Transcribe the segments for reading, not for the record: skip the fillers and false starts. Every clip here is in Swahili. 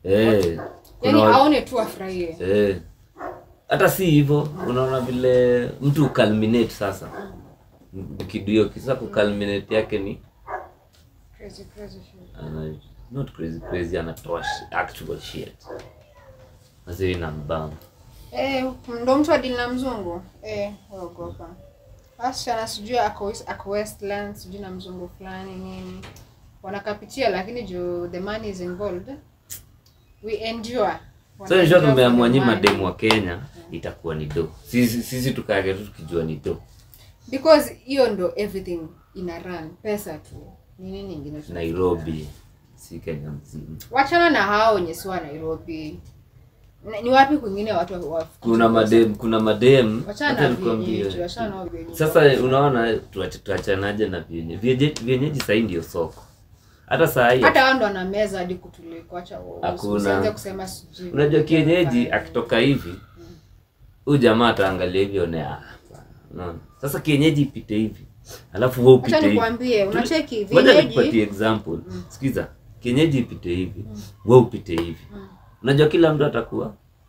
Yani aone tu afurahie. Hata si hivyo, unaona vile mtu culminate sasa. Kidio kisa kuculminate yake ni Crazy shit. Not crazy, anatoa actual shit. Mazuri na mbamba. Ndo mtu adili na mzungu. Waogopa. Basi sijui ako Westland, sijui na mzungu fulani nini. Wanakapitia lakini juu the money is involved. We endure. So njoo tumeamua nyinyi mademu wa Kenya itakuwa ni do. Sisi tukaage tu tukijua ni do. Because hiyo ndo everything ina run, pesa tu. Nini nyingine? Nairobi. Si Kenya mzima. Wachana na hao wenye si wa Nairobi. Ni wapi kwingine watu wa kuna madem hata nikwambie. Sasa unaona tuachanaje na vienyeji sasa ndio soko. Hata saa hii hata wao ndo wana meza hadi kutuliko acha usianze kusema sijui. Unajua kienyeji akitoka hivi huyu jamaa ataangalia hivyo na unaona. Sasa kienyeji ipite hivi. Alafu wewe upite hivi. Acha nikwambie unacheki vienyeji. Ngoja nikupatie example. Sikiza. Kienyeji ipite hivi. Wewe upite hivi. Unajua kila mtu atakuwa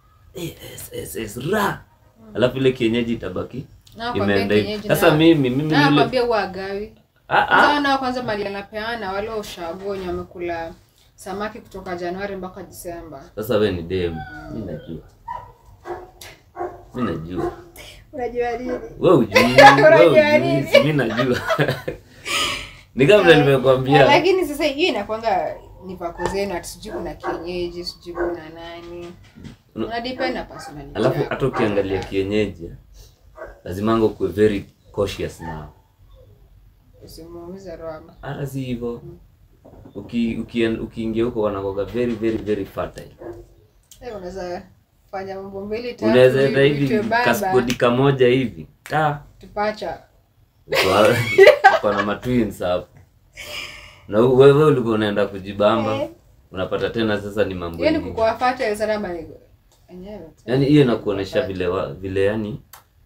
ra. Alafu ile kienyeji itabaki imeenda hivi. Sasa mimi nakwambia uagawi. Sana kwanza mali anapeana wale ushagonyo wamekula samaki kutoka Januari mpaka Disemba. Sasa wewe ni dem. Mimi najua. Unajua nini? Wewe hujui. Mimi najua. Ni kama nimekwambia. Lakini sasa hiyo inakwanga ni pako zenu atisijui kuna kienyeji, sijui kuna nani. Unadepend na personality. Alafu hata ukiangalia kienyeji lazima ngo kuwe very cautious now. Usimuumize roho. Hata si hivyo. Ukiingia huko wanakoga very fertile. Unaweza fanya mambo mbili tatu. Unaweza hivi kaskodi kamoja hivi. Tupacha. Kuna matwins hapo. Na wewe ulikuwa unaenda kujibamba. Unapata tena sasa ni mambo yani kukuwafuata sana bali enyewe. Yani hiyo inakuonesha vile yani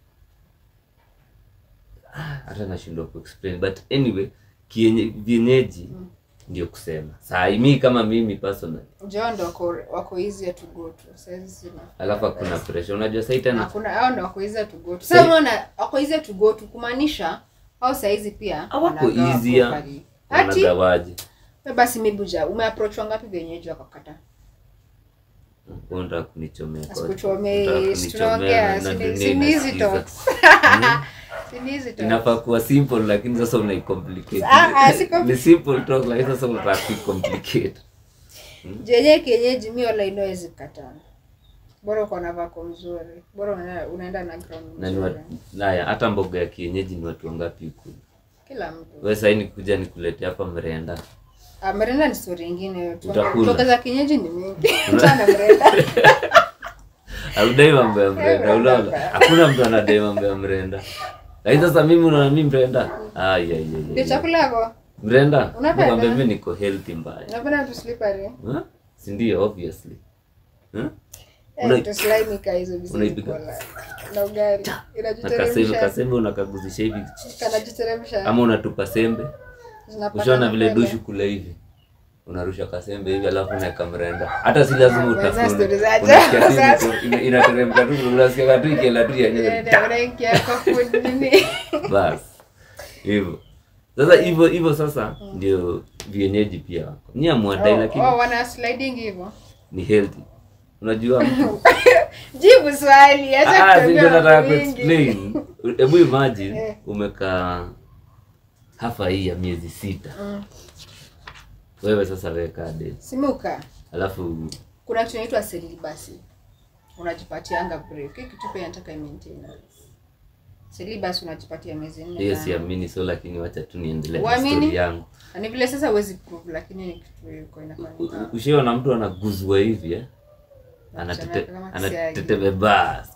hata nashindwa kuexplain but anyway vienyeji ndio kusema. Saa mimi kama mimi personally John wako easy to go to. Sasa sina. Alafu kuna pressure. Unajua sasa tena kuna hao ndio wako easy to go to. Sasa unaona wako easy to go to kumaanisha au saizi pia wako easy wanagawaje. Basi mibuja umeapproach wangapi vienyeji wakakata? Unataka kunichomea kwa. Sikuchomea, tunaongea sinizi talks. Sinizi talks. Inafaa kuwa simple lakini sasa unaicomplicate. Ni simple talk lakini sasa unataka kucomplicate. Kienyeji mimi wala inaweza kukata. Bora uko na vako mzuri. Bora unaenda na ground mzuri. Naya hata mboga ya kienyeji ni watu wangapi huko? Kila mtu. Wewe sasa nikuja nikuletea hapa mrenda. Mrenda ni story nyingine. Mboga za kienyeji ni mingi. Tuna mrenda. Aludai mambo ya mrenda. Unaona? Hakuna mtu anadai mambo ya mrenda. Lakini sasa mimi unaona mimi mrenda. Ndio chakula yako. Mrenda. Nakwambia mimi niko healthy mbaya. Unapenda tu slippery? Si ndio obviously. To slime hizo bizi. Na ugali. Inajiteremsha. Kasembe unakaguzisha hivi. Kanajiteremsha. Ama unatupa sembe. Ushaona vile dushu kule hivi. Unarusha kasembe hivi alafu unaweka mrenda. Hata si lazima utafune. Inateremka tu unasikia tu ikiela tu yenyewe. Bas. Hivyo. Sasa hivyo sasa ndio vienyeji pia wako. Ni amwadai lakini wana sliding hivyo. Ni healthy. Unajua mtu. Jibu swali acha nataka explain. Hebu imagine umekaa hafa hii ya miezi 6. Wewe sasa weka date. Simuka. Alafu kuna kitu inaitwa celibacy. Unajipatia anga break. Kitu pia nataka maintain. Celibacy unajipatia miezi 4. Yes, siamini so lakini wacha tu niendelee na story yangu. Ni vile sasa huwezi prove lakini ni kitu yuko inafanyika. Ushiona mtu anaguzwa hivi anatetebe bas.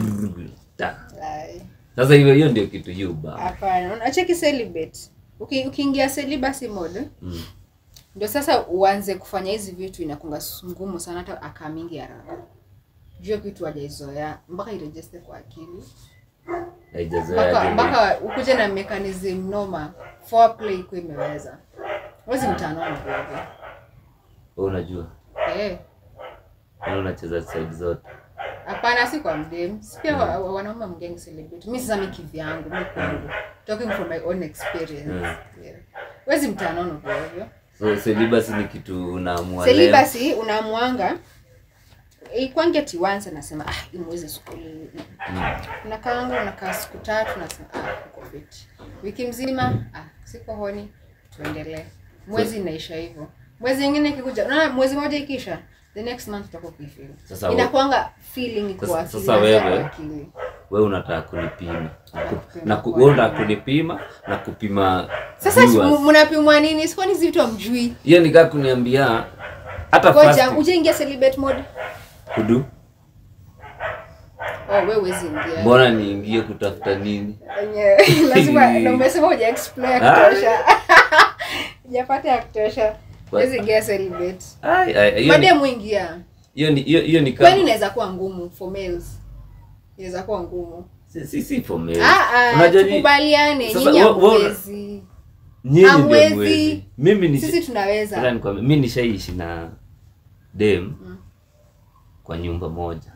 Sasa hiyo ndio kitu yuba. Hapana, unacheki celibate. Ukiingia celibacy mode, ndio sasa uanze kufanya hizi vitu inakunga ngumu sana hata akamingi haraka. Jua kitu hajaizoea mpaka iregister kwa akili. Haijazoea mpaka ukuje na mechanism noma foreplay kwa imeweza. Wewe mtano bro. Unajua? unacheza side zote. Hapana, si kwa mdem. Pia wanaume mgeni celebrate. Mimi sasa kivyangu, mimi kwangu. Talking from my own experience. Yeah. Wezi mtanono kwa hivyo. So celibacy ni kitu unaamua leo. Celibacy unaamuanga ikwange ati once anasema imweze skuli. Unakaa siku 3 nasema uko fit. Wiki mzima siko honi, tuendelee. Mwezi inaisha hivyo. Mwezi mwingine ikikuja, na mwezi mmoja ikisha, the next month tutakuwa kufeel. Inakuanga feeling iko akili. Sasa wewe unataka kunipima. Wewe unataka kunipima na kupima. Sasa mnapimwa nini? Siko ni vitu amjui. Hiyo ni kama kuniambia hata fast. Uje celibate mode. Kudu. Wewe wezi ingia. Mbona niingie kutafuta nini? Lazima na umesema uje explore kutosha. Hujapata ya kutosha. Wezi ingia celibate. Baadaye muingia. Hiyo ni kama. Kwani inaweza kuwa ngumu for males? Inaweza kuwa ngumu. Si for males. Unajua tukubaliane nyinyi hamwezi. Nyinyi ndio mwezi. Sisi tunaweza. Mimi nishaishi na dem kwa nyumba moja.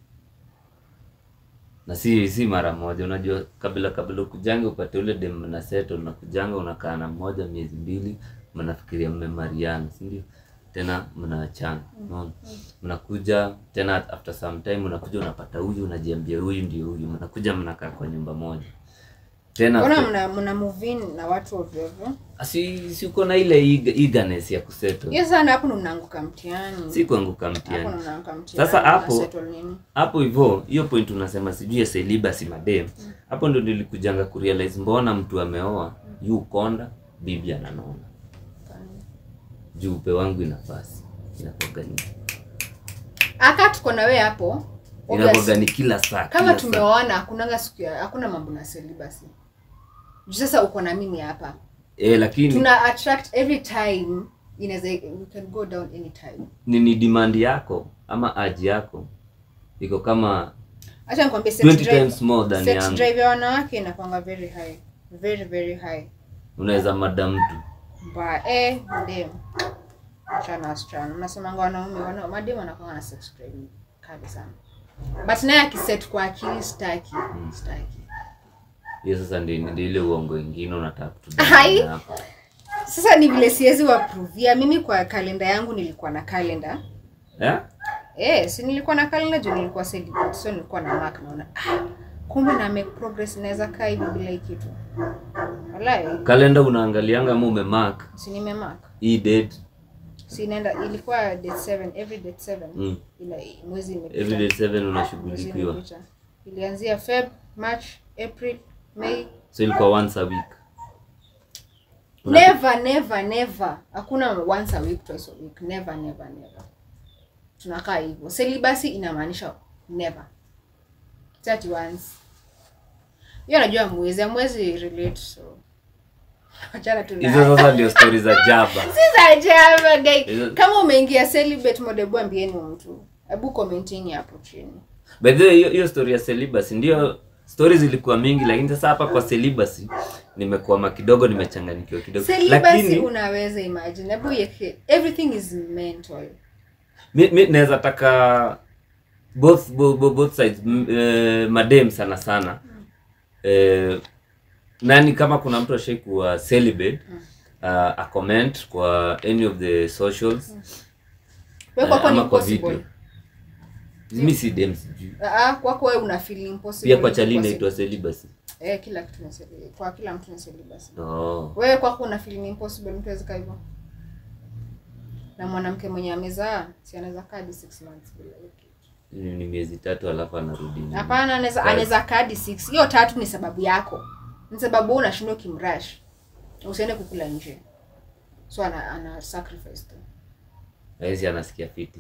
Na si mara moja, unajua kabla ukujanga upate ule dem na settle na kujanga unakaa na mmoja miezi 2 mnafikiria mmemariana, si ndio? Tena mnaachana. Unaona? Mnakuja tena after some time unakuja unapata huyu unajiambia huyu ndio huyu, mnakuja mnakaa kwa nyumba moja. Tena mna move in na watu ovyo. Si uko na ile eagerness ya kusettle. Yes sana, hapo mnaanguka mtihani. Si kuanguka mtihani. Sasa hapo hivyo hiyo point unasema sijui ya celibacy madem. Hapo ndio nilikujanga kurealize mbona mtu ameoa yu konda bibi ananona. Juu upe wangu inafasi. Inakuwa nini? Tuko na wewe hapo. Inakuwa ni kila saa. Kama tumeoana hakuna mambo na celibacy. Sasa uko na mimi hapa. Lakini tuna attract every time, we can go down anytime. Ni demand yako ama aji yako iko kama acha nikwambie 20 times more than sex drive ya wanawake inakuanga very high, very very high. Unaweza madam mtu dem chana unasema wanaume madem wanakuwa na sex drive kali sana, but naye akiset kwa akili staki. Yes, sasa ndio ile uongo wengine unataka kutudanganya hapa. Sasa ni vile siwezi waprovia. Mimi kwa kalenda yangu nilikuwa na kalenda. Si nilikuwa na kalenda juu nilikuwa celibate. So nilikuwa na mark naona kumbe na make progress naweza kaa hivi bila kitu. Wallahi. Kalenda unaangalianga ama umemark? Si nimemark. Hii date. Si nenda ilikuwa date 7, every date 7. Ila mwezi imepita. Every date 7 unashughulikiwa. Ilianzia Feb, March, April, May. So ilikuwa once a week. Never. Hakuna once a week, twice a week. Never. Tunakaa hivyo. Celibacy inamaanisha never. 30 once. Hiyo najua mwezi relate so. Achana tu. Hizo sasa ndio stories za jaba. Si za jaba guys. Kama umeingia celibate mode ambieni mtu. Hebu commentini hapo chini. By the way, hiyo story ya celibacy ndio stories zilikuwa mingi, lakini sasa hapa kwa celibacy nimekuwa kidogo nimechanganyikiwa kidogo. Lakini unaweza imagine, hebu everything is mental. Mimi naweza taka both sides, madem sana. Nani kama kuna mtu ashaikuwa celibate, a comment kwa any of the socials. Wewe kwa nini possible? Mimi si dem sijui. Kwako wewe una feel impossible. Pia kwa chali inaitwa celibacy. Kila kitu ni celibacy. Kwa kila mtu ni celibacy. Wewe kwako una feel impossible mtu aweza kaa hivyo. Na mwanamke mwenye amezaa si anaweza kaa 6 months bila kitu. Ni miezi 3 alafu anarudi. Hapana, anaweza kaa 6. Hiyo 3 ni sababu yako. Ni sababu unashindwa kimrush. Usiende kukula nje. So ana sacrifice tu. Hizi anasikia fiti.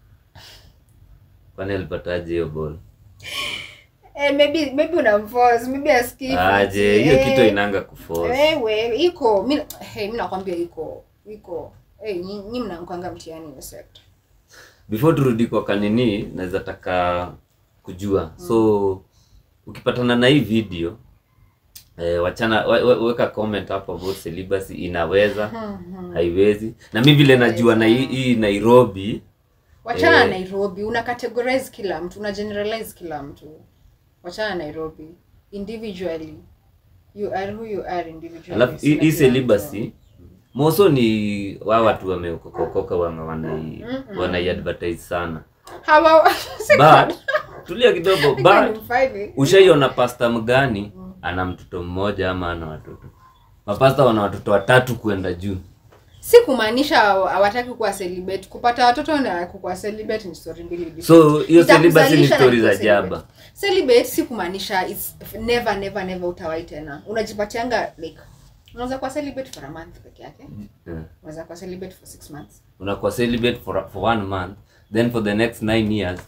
Kwani alipataje hiyo ball? Maybe unamforce, maybe asikii. Aje, hiyo kitu inaanga kuforce. Wewe iko mimi nakwambia iko. Nyinyi mnaanguka mtihani wa sector. Before turudi kwa kanini, naweza taka kujua. So ukipatana na hii video, wachana weka comment hapo about celibacy inaweza, haiwezi. Na mimi vile najua na hii Nairobi Wachana Nairobi, una categorize kila mtu, una generalize kila mtu. Wachana Nairobi. Individually. You are who you are individually. Alafu hii celibacy moso ni watu wameokokoka wanai-advertise sana. But tulia kidogo, but ushaiona pastor mgani ana mtoto mmoja ama ana watoto? Mapasta wana watoto 3 kwenda juu. Si kumaanisha hawataki kuwa celibate. Kupata watoto na kuwa celibate ni story mbili different. So hiyo celibacy ni story za jaba. Celibate si kumaanisha it's never utawai tena. Unajipatianga like unaweza kuwa celibate for a month peke yake. Unaweza kuwa celibate for 6 months. Unakuwa celibate for 1 month, then for the next 9 years.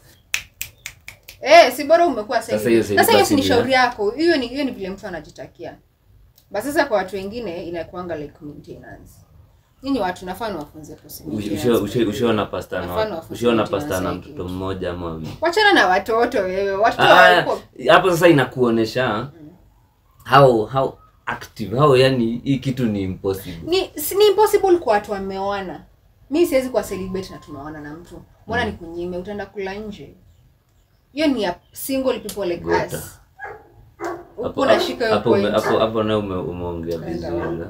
Si bora umekuwa celibate. Sasa hiyo ni shauri yako. Hiyo ni vile mtu anajitakia. Basi sasa kwa watu wengine inakuanga like maintenance. Nini watu nafaa wafunze possibility. Ushaona pastor na mtoto mmoja ama wawili. Wachana na watoto wewe. Watoto hapo sasa inakuonesha how active, how yani hii kitu ni impossible. Ni impossible kwa watu wameoana. Mimi siwezi kwa celibate na tumeoana na mtu. Mbona ni kunyime utaenda kula nje? Hiyo ni a single people like us. Uko nashika hiyo point. Hapo na umeongea vizuri.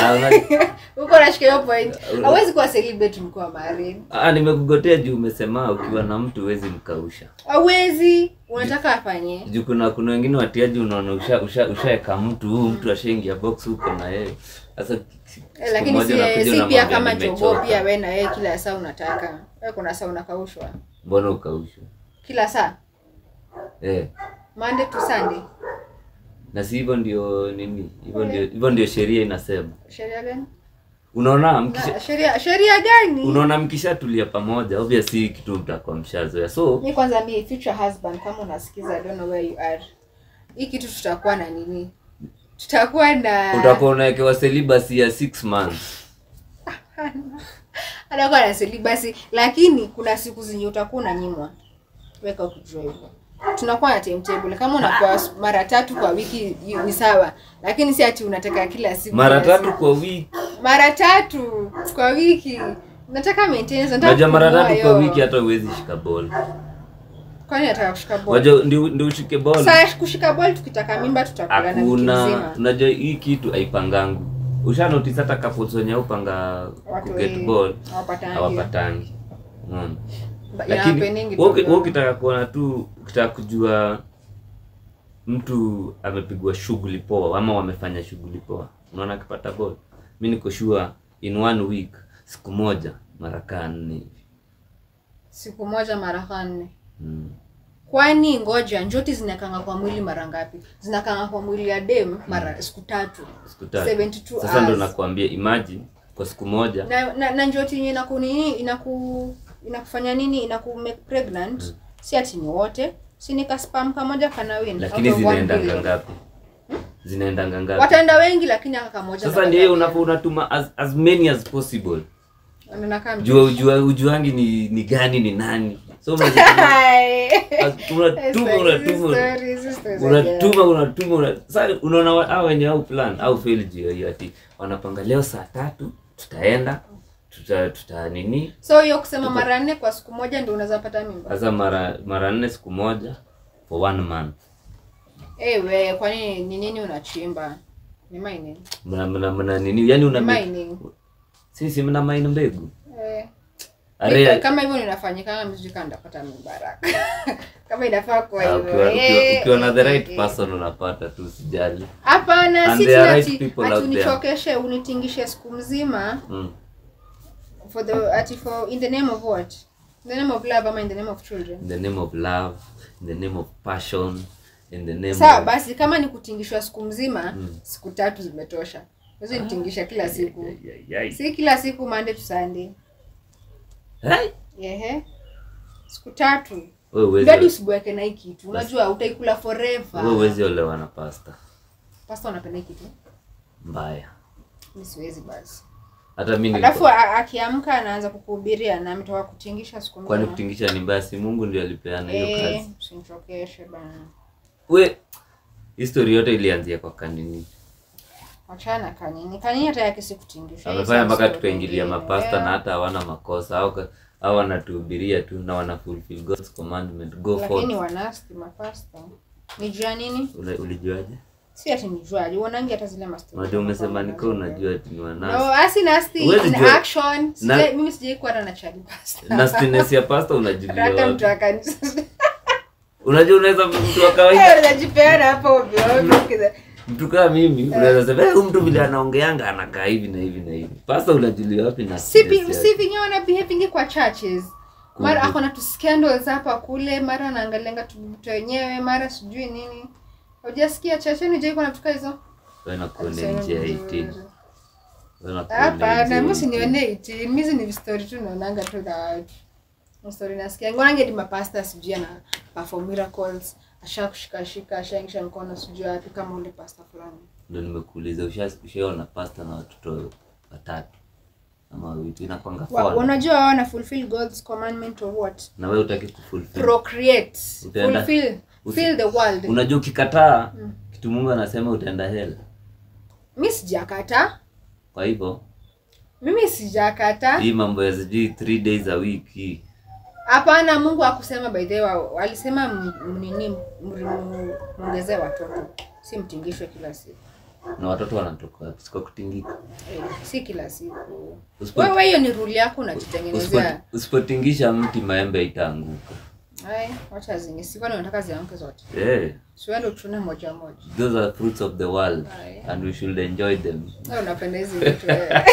Uko nashika hiyo point. Hawezi kuwa celibate mkiwa married. Nimekugotea juu umesema ukiwa na mtu huwezi mkausha. Hawezi, unataka afanye. Juu kuna wengine watiaji unaona ushaeka mtu ashaingia box huko na yeye. Sasa lakini si pia kama jogo pia wewe na yeye kila saa unataka. Wewe kuna saa unakaushwa. Mbona ukaushwa? Kila saa? Monday to Sunday. Na si hivyo ndio nini? Hivyo ndio sheria inasema. Sheria gani? Unaona sheria gani? Unaona mkishatulia pamoja, obviously kitu mtakuwa mshazoea. So mimi kwanza future husband kama unasikiza, I don't know where you are. Hii kitu tutakuwa na nini? Tutakuwa na utakuwa unawekewa celibacy ya 6 months. Anakuwa na celibacy, lakini kuna siku zenye utakuwa unanyimwa. Weka kujua hivyo. Tunakuwa na timetable. Kama unakuwa mara 3 kwa wiki ni sawa, lakini si ati unataka kila siku. Mara 3 kwa wiki. Mara 3 kwa wiki. Nataka maintenance, nataka. Unajua mara 3 kwa wiki hata huwezi shika ball. Kwani nataka kushika ball? Unajua ndio ushike ball. Sasa kushika ball tukitaka mimba tutakula na wiki nzima. Unajua hii kitu haipangangu. Usha notice hata couples wenye upanga ku get ball hawapatangi. Lakini ukitaka kuona tu, ukitaka kujua mtu amepigwa shughuli poa ama wamefanya shughuli poa, unaona akipata ball. Mimi niko sure in 1 week, siku moja mara 4. Siku moja mara 4. Kwani ngoja njoti zinakanga kwa mwili mara ngapi? Zinakanga kwa mwili ya dem mara siku 3. 72 hours. Sasa ndo nakwambia, imagine kwa siku moja. Na njoti yenyewe inakufanya nini? Make pregnant. Si ati ni wote. Si nika sperm kamoja kana win. Lakini zinaenda ngapi? Zinaenda ngapi? Wataenda wengi lakini aka kamoja. Sasa ndio unatuma as many as possible. Ujuangi ni gani ni nani. So unatuma. Sasa unaona hao wenye au plan au fail hiyo ati wanapanga leo saa 3 tutaenda tuta nini. So hiyo kusema mara 4 kwa siku moja ndio unaweza pata mimba. Sasa mara 4 siku moja for 1 month. Wewe kwani ni nini unachimba? Ni mining. Mna nini? Yaani una mining. Sisi mna mine mbegu. Kama hivyo ninafanyika kama mziki ndapata mimba. Kama inafaa kwa hivyo. Ukiwa na the right person unapata tu, usijali. Hapana, si ati unichokeshe unitingishe siku mzima. For in the name of what? In the name of love or in the name of children? In the name of love, in the name of passion, in the name Sawa, basi kama ni kutingishwa siku mzima, siku 3 zimetosha. Hizo nitingisha kila siku. Si kila siku Monday to Sunday. Siku 3. Wewe usibweke na hiki kitu. Unajua utaikula forever. Wewe huwezi olewa na pasta. Pasta unapenda hiki kitu? Mbaya. Mimi siwezi basi. Hata mimi alafu akiamka anaanza kukuhubiria na ametoka kutingisha siku moja. Kwani kutingisha ni basi Mungu ndiye alipeana hiyo kazi. Usinchokeshe bana. We history yote ilianzia kwa kanini? Achana kanini. Kanini hata yake si kutingisha. Amefanya mpaka tukaingilia mapasta na hata hawana makosa. au wanatuhubiria tu na wana fulfill God's commandment, go forth. Lakini wanasti mapasta. Nijua nini? Ulijuaje? Si ati nijuaje, wanangi hata zile master. Unajua umesema niko unajua ati ni wanasti. No, asi nasty in action. Mimi sijai kuwa na chali pasta. Nastiness ya pasta unajulia wapi? Hata mtu akanisa. Unajua unaweza mtu wa kawaida unajipeana hapo ovyo ovyo. Mtu kama mimi unaweza sema huyu mtu vile anaongeanga anakaa hivi na hivi na hivi. Pasta unajulia wapi na si vinyo wana behaving kwa churches. Mara akona tu scandals hapa kule, mara anaangalianga tu wenyewe, mara sijui nini. Hujasikia chacheni je iko natuka hizo? Wewe unakuona nje ya 18. Hapa na mimi sinione 18. Mimi ni story tu naonanga tu na watu. Story nasikia ngona ngedi mapasta sijui na perform miracles, ashakushika ashaingisha mkono sijui wapi kama ule pasta fulani. Ndio nimekuuliza ushaona pasta na watoto watatu ama wawili inakwanga fun. Unajua wana fulfill God's commandment or what? Na wewe utaki kufulfill. Procreate. Fulfill. Fill the world. Unajua ukikataa kitu Mungu anasema utaenda hell. Mimi sijakataa. Kwa hivyo mimi sijakataa. Hii mambo ya 3 days a week hii. Hapana, Mungu hakusema by the way, alisema muongezee watoto. Si mtingishwe kila siku. Na watoto wanatoka siko kutingika. Si kila siku. Wewe hiyo ni rule yako unajitengenezea. Usipotingisha mti maembe itaanguka. Wacha zingi. Siko nataka zianguke zote. Siwende uchune moja moja. Those are fruits of the world and we should enjoy them. Unapenda hizi vitu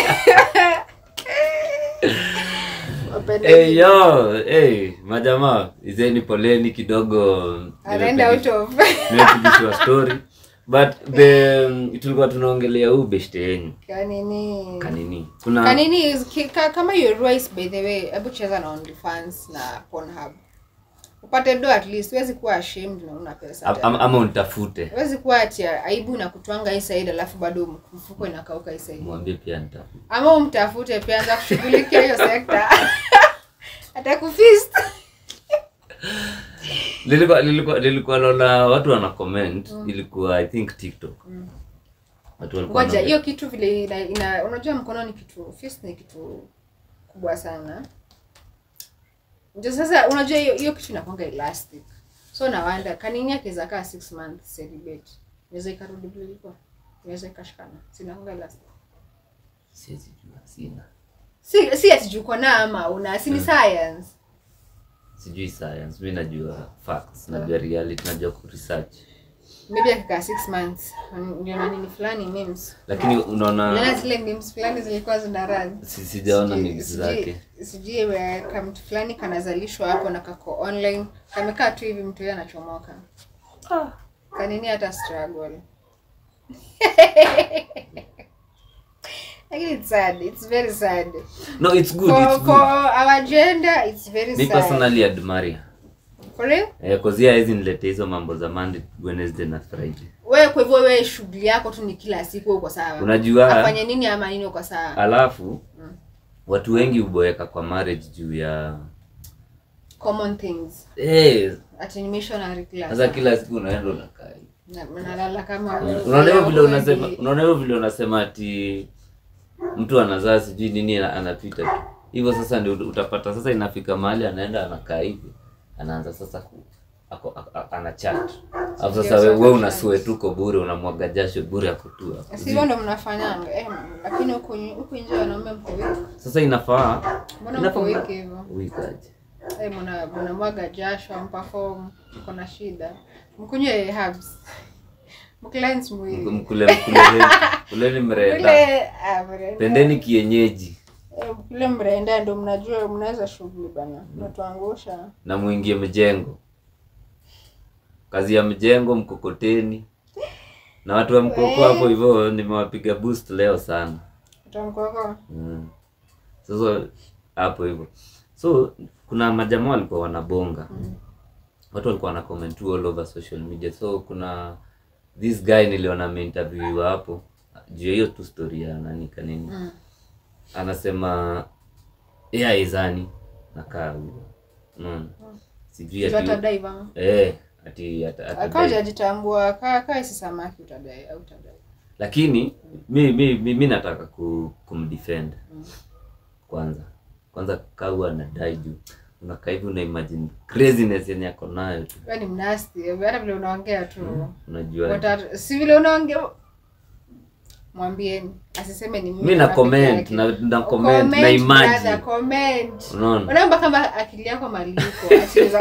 majamaa, izeni poleni kidogo. Anaenda out of. Nimekuja story. But tulikuwa tunaongelea huu beshte yenu. Kanini. Kanini is kama you rice by the way, hebu cheza na OnlyFans na Pornhub. Upate do at least, huwezi kuwa ashamed na una pesa. Ama unitafute. Huwezi kuwa ati aibu na kutwanga hii side alafu bado mfuko inakauka hii side. Mwambie pia nitafute. Ama umtafute pia anza kushughulikia hiyo sector. Atakufist. Nilikuwa naona watu wana comment, ilikuwa I think TikTok. Watu walikuwa ngoja hiyo kitu vile unajua mkono ni kitu, fist ni kitu kubwa sana. Ndio sasa unajua hiyo kitu inakuanga elastic. So na wanda kanini yake zakaa 6 months celibate. Inaweza ikarudi vile ilikuwa. Inaweza ikashikana. Sina kuanga elastic. Sina. Si ati juko na ama una si ni science. Sijui science, mimi najua facts, najua reality, najua ku research. Maybe akika 6 months ndio na nini fulani memes. Lakini unaona zile memes fulani zilikuwa zina sijaona memes zake. Sijui kama mtu fulani kanazalishwa hapo na kako online, kamekaa tu hivi mtu yeye anachomoka. Kanini hata struggle. Like it's sad. It's very sad. No, it's good. For our gender, it's very sad. Me personally admire her. For real? Because yeah, hizi nilete hizo mambo za Monday, Wednesday na Friday. Wewe kwa hivyo wewe shughuli yako tu ni kila siku uko sawa. Unajua afanye nini ama nini uko sawa. Alafu watu wengi uboeka kwa marriage juu ya common things. At missionary class. Sasa kila siku unaenda unakaa. Nalala kama unaona vile unasema ati mtu anazaa sijui nini anapita tu. Hivyo sasa ndio utapata sasa inafika mahali anaenda anakaa hivi. Anaanza sasa anachat. Hapo sasa wewe unasue tuko bure, unamwaga jasho bure akutua. Sio ndo mnafanyanga lakini huko nje wanaume mko wiki. Sasa inafaa wiki hivyo. Wikaje. Mnamwaga jasho amperform uko na shida. Mkunywe herbs. Mcleanse mwili. Kuleni mrenda. Pendeni kienyeji. Kule mrenda ndo mnajua mnaweza shughuli bana. Mnatuangusha. Na muingie mjengo. Kazi ya mjengo mkokoteni. Na watu wa mkoko hapo hivyo nimewapiga boost leo sana. Watu wa mkoko. Sasa hapo hivyo. So kuna majamaa walikuwa wanabonga. Watu walikuwa wana comment all over social media. So kuna this guy niliona interview hapo. Juu hiyo tu story ya nani kanini. Anasema izani nakaa huyo. Sijui ati atadaiva. Ati akaja jitambua kaa si samaki utadai au utadai. Lakini mimi nataka kumdefend kwanza. kwanza kaua anadai juu unakaa hivi una imagine craziness yenye yako nayo tu. Wewe ni mnasti, hata vile unaongea tu. Unajua si vile unaongea mwambieni asiseme ni mimi na comment na comment na imagine comment. Unaona? Unaomba kama akili yako maliko asiza.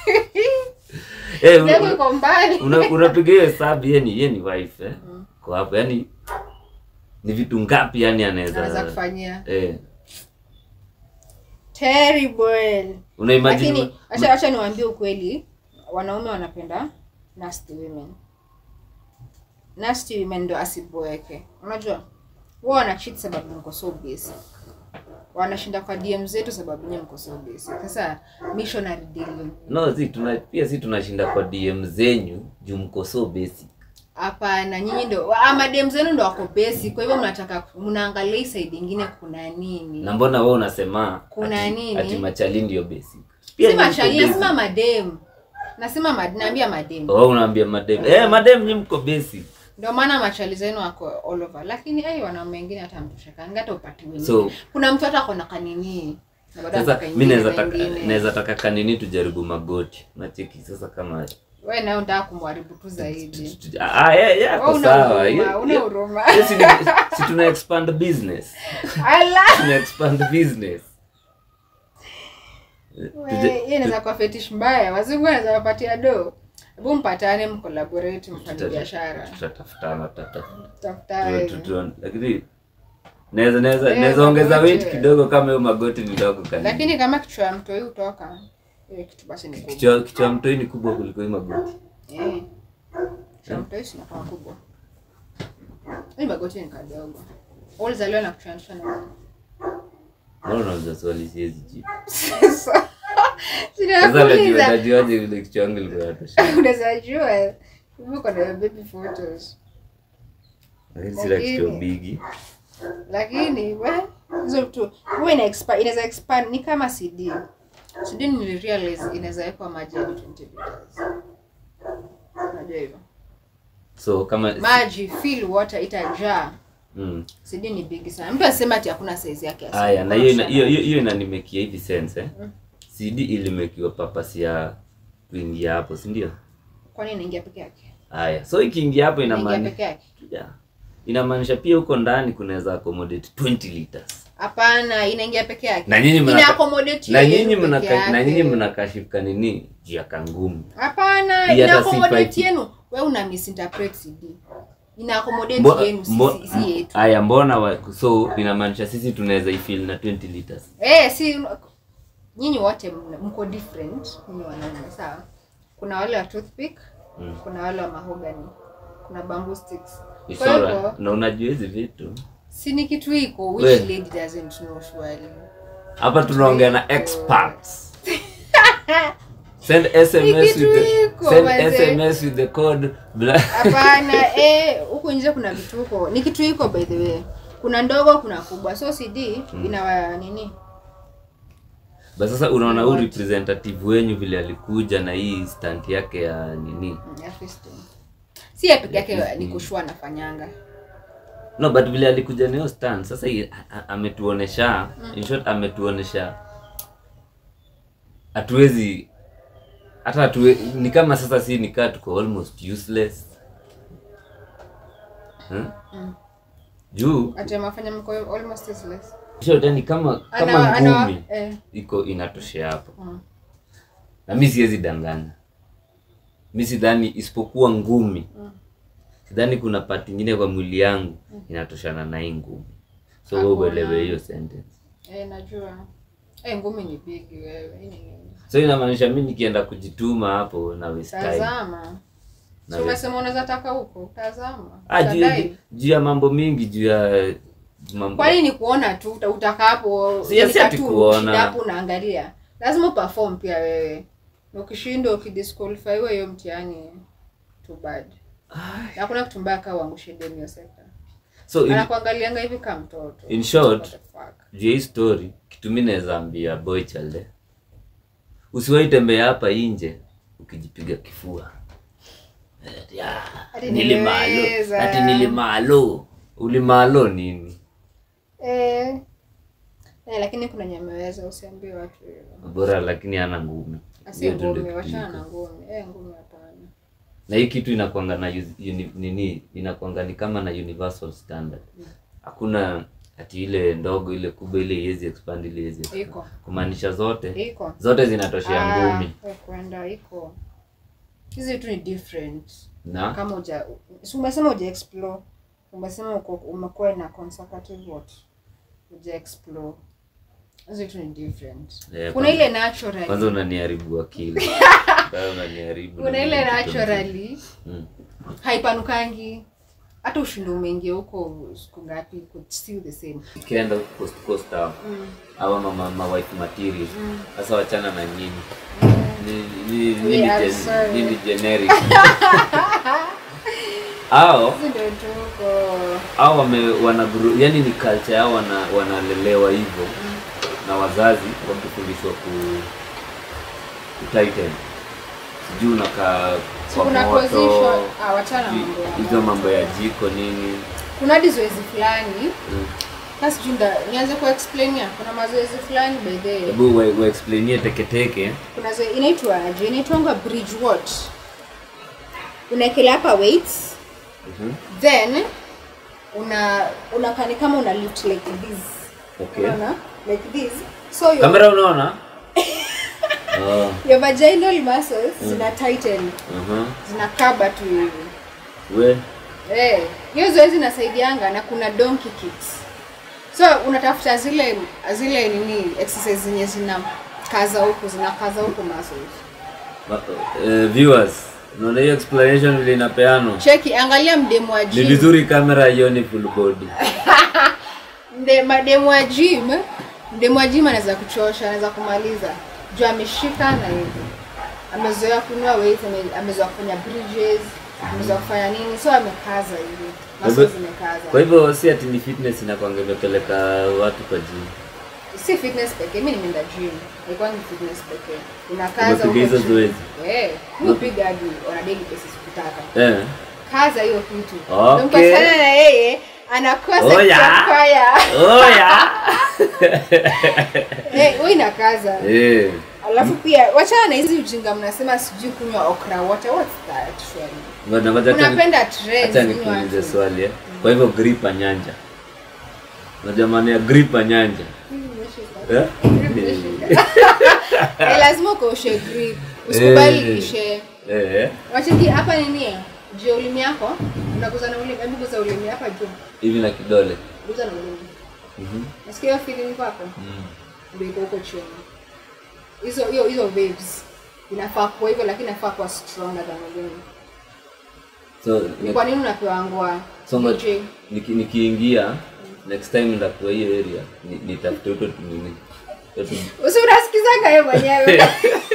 Uko mbali. Unapiga hiyo hesabu yeye ni wife kwa hapo yani ni vitu ngapi yani anaweza kufanyia. Terrible. Una imagine lakini acha niwaambie ukweli, wanaume wanapenda nasty women. Nasty women ndo asiboeke. Unajua? Wao wana cheat sababu mko so busy. Wanashinda kwa DM zetu sababu nyinyi mko so busy. Sasa missionary deal. No, si tunashinda kwa DM zenyu juu mko so busy. Hapana, nyinyi ndo ama DM zenu ndo wako busy. Kwa hivyo mnataka mnaangalia side nyingine kuna nini? Na mbona wewe unasema kuna nini? Ati machali ndio basic. Si machali, nasema madem. Naambia madem. Oh, unaambia madem. Madem nyinyi mko basic. Ndio maana machali zenu wako all over. Lakini wanaume wengine hata mtosheka. Hata upati wengine. So, kuna mtu hata akona kanini. Sasa mimi naweza taka kanini tujaribu magoti. Unacheki sasa kama wewe nao unataka kumharibu tu zaidi. Kwa sawa. Una huruma. Si tuna expand business. Tuna expand business. Yeye inaweza kwa fetish mbaya. Wazungu wanaweza kupatia do. Hebu mpatane mcollaborate mfanye biashara. Tutatafutana. Lakini naweza ongeza weight kidogo kama hiyo magoti ni ndogo kanini. Lakini kama kichwa ya mtoi utoka kitu basi ni kubwa. Kichwa ya mtoi ni kubwa kuliko hiyo magoti. Kichwa ya mtoi si kama kubwa. Hiyo magoti ni kadogo. Ulizaliwa na kuchanisha na. Mbona unauliza swali siwezi jibu? Sasa najua vile kichwa yangu ilikuwa inatosha. Unaweza jua. Uko na baby photos. Lakini sila kichwa bigi. Lakini hizo tu inaweza expand ni kama CD. CD ni realize inaweza wekwa maji ya 20 liters. Unajua hivyo. So kama maji fill water itajaa. CD ni big sana. Mtu asema ati hakuna size yake asema. Aya, na hiyo inanimekia hivi sense CD ilimekiwa purpose ya kuingia hapo, si ndio? Kwa nini inaingia peke yake? Aya, so ikiingia hapo inamaanisha peke yake. Inamaanisha pia huko ndani kunaweza accommodate 20 liters. Hapana, inaingia peke yake. Na nyinyi ina accommodate na nyinyi mnakashifuka nini? Jia kangumi. Hapana, ina accommodate yenu. Wewe una misinterpret CD. Ina accommodate yenu sisi yetu. Aya, mbona so inamaanisha sisi tunaweza ifill na 20 liters. Si nyinyi wote mko different, nyinyi wanaume, sawa? Kuna wale wa toothpick, kuna wale wa mahogany, kuna bamboo sticks. Kwa hivyo na unajua hizi vitu si ni kitu iko which lady doesn't know surely. Hapa tunaongea na experts. Send SMS with the code. Hapana, huko nje kuna vituko. Ni kitu iko by the way. Kuna ndogo, kuna kubwa. So CD ina nini? Basi sasa unaona huyu representative wenyu vile alikuja na hii stand yake ya nini? Ya fisting. Si ya peke yake ni kushua nafanyanga. No, but vile alikuja na hiyo stand sasa ametuonesha, in short ametuonesha hatuwezi hata ni kama sasa si nikaa tuko almost useless. Juu ati mafanya mko almost useless. Sio tani kama ngumi iko inatoshea hapo. Na mimi siwezi danganya. Mimi sidhani isipokuwa ngumi. Sidhani kuna part nyingine kwa mwili yangu inatoshana na hii ngumi. So wewe uelewe hiyo sentence. Najua. Ngumi ni big wewe. So inamaanisha mimi nikienda kujituma hapo na waste time. Tazama. So umesema unaweza taka huko, tazama. Juu ya mambo mingi, juu ya mambo. Kwa nini kuona tu utaka hapo? Si ati kuona. Hapo unaangalia. Lazima perform pia wewe. Ukishindwa ukidisqualify wewe hiyo mtihani too bad. Na kuna kitu mbaya kama uangushe demu hiyo sekta. So anakuangalianga hivi kama mtoto. In short, hii story kitu mimi naweza ambia boy child. Usiwahi tembea hapa nje ukijipiga kifua. Nilimalo. Ulimalo nini? Lakini kuna nyameweza usiambie watu hivyo. Bora lakini hana ngumi. Asi ngumi, wachana na ngumi. Ngumi hapana. Na hii kitu inakuanga na nini? Inakuanga ni kama na universal standard. Hakuna ati ile ndogo ile kubwa ile iwezi expand ile iwezi. Iko. Kumaanisha zote. Iko. Zote zinatoshea ngumi. Kwenda iko. Hizi tu ni different. Na kama umesema uja explore. Umesema umekuwa na conservative what? Uja explore. Hizi tu ni different. Kuna ile naturally. Kwanza unaniharibu akili. Unaniharibu. Kuna ile naturally. Haipanukangi. Hata ushindo umeingia huko siku ngapi could still the same. Ukienda coast hapo. Au mama wife material. Sasa wachana na nyinyi. Ni generic. Hao yani ni culture yao wanalelewa hivyo na wazazi wakifundishwa tighten. Sijui kuna position wachana hizo mambo ya jiko nini. Kuna zoezi fulani. Sasa nianze ku explain kuna mazoezi fulani by the way. Hebu we explainie teke. Kuna zoezi inaitwa bridge what? Unaekelea hapa weights. Then unakani kama una lift like this. Okay. Unaona? Like this. So kamera unaona? Your vaginal muscles zina tighten. Zinakaba tu hivi. Hiyo zoezi inasaidianga na kuna donkey kicks. So unatafuta zile nini exercise zenye zinakaza huko muscles. Viewers, unaona hiyo explanation vile inapeano. Cheki, angalia mdemo wa gym. Ni vizuri kamera ione full body. Mdemo wa gym anaweza kuchosha, anaweza kumaliza. Juu ameshika na hivi. Amezoea kunua weight, amezoea kufanya bridges, amezoea kufanya nini, so amekaza hivi. Muscles zimekaza. Kwa hivyo si ati ni fitness inakuanga imepeleka watu kwa gym. Si fitness pekee, mimi nimeenda gym. Haikuwa ni fitness pekee. Unakaza huko. Hizo zoezi. Unapiga hadi on a daily basis ukitaka. Kaza hiyo kitu. Okay. Mpasana na yeye anakosa kufanya. Wewe inakaza. Alafu pia wachana na hizi ujinga mnasema sijui kunywa okra water. What's that? Unapenda trend. Acha nikuulize swali. Kwa hivyo gripa nyanja. Unajua maana ya gripa nyanja? Lazima uoshe grip. Usikubali ishe. Wacheki hapa nini? Je, ulimi yako? Unaguza na ulimi, hebu guza ulimi hapa juu. Hivi na kidole. Guza na ulimi. Nasikia feeling kwako? Ndio iko huko chini. Hizo waves inafaa kwa hivyo lakini inafaa kwa stronger than ulimi. So kwa nini unapewa ngwa? So nikiingia next time ndakuwa hiyo area nitafute huko nini. Usisikizanga wewe mwenyewe.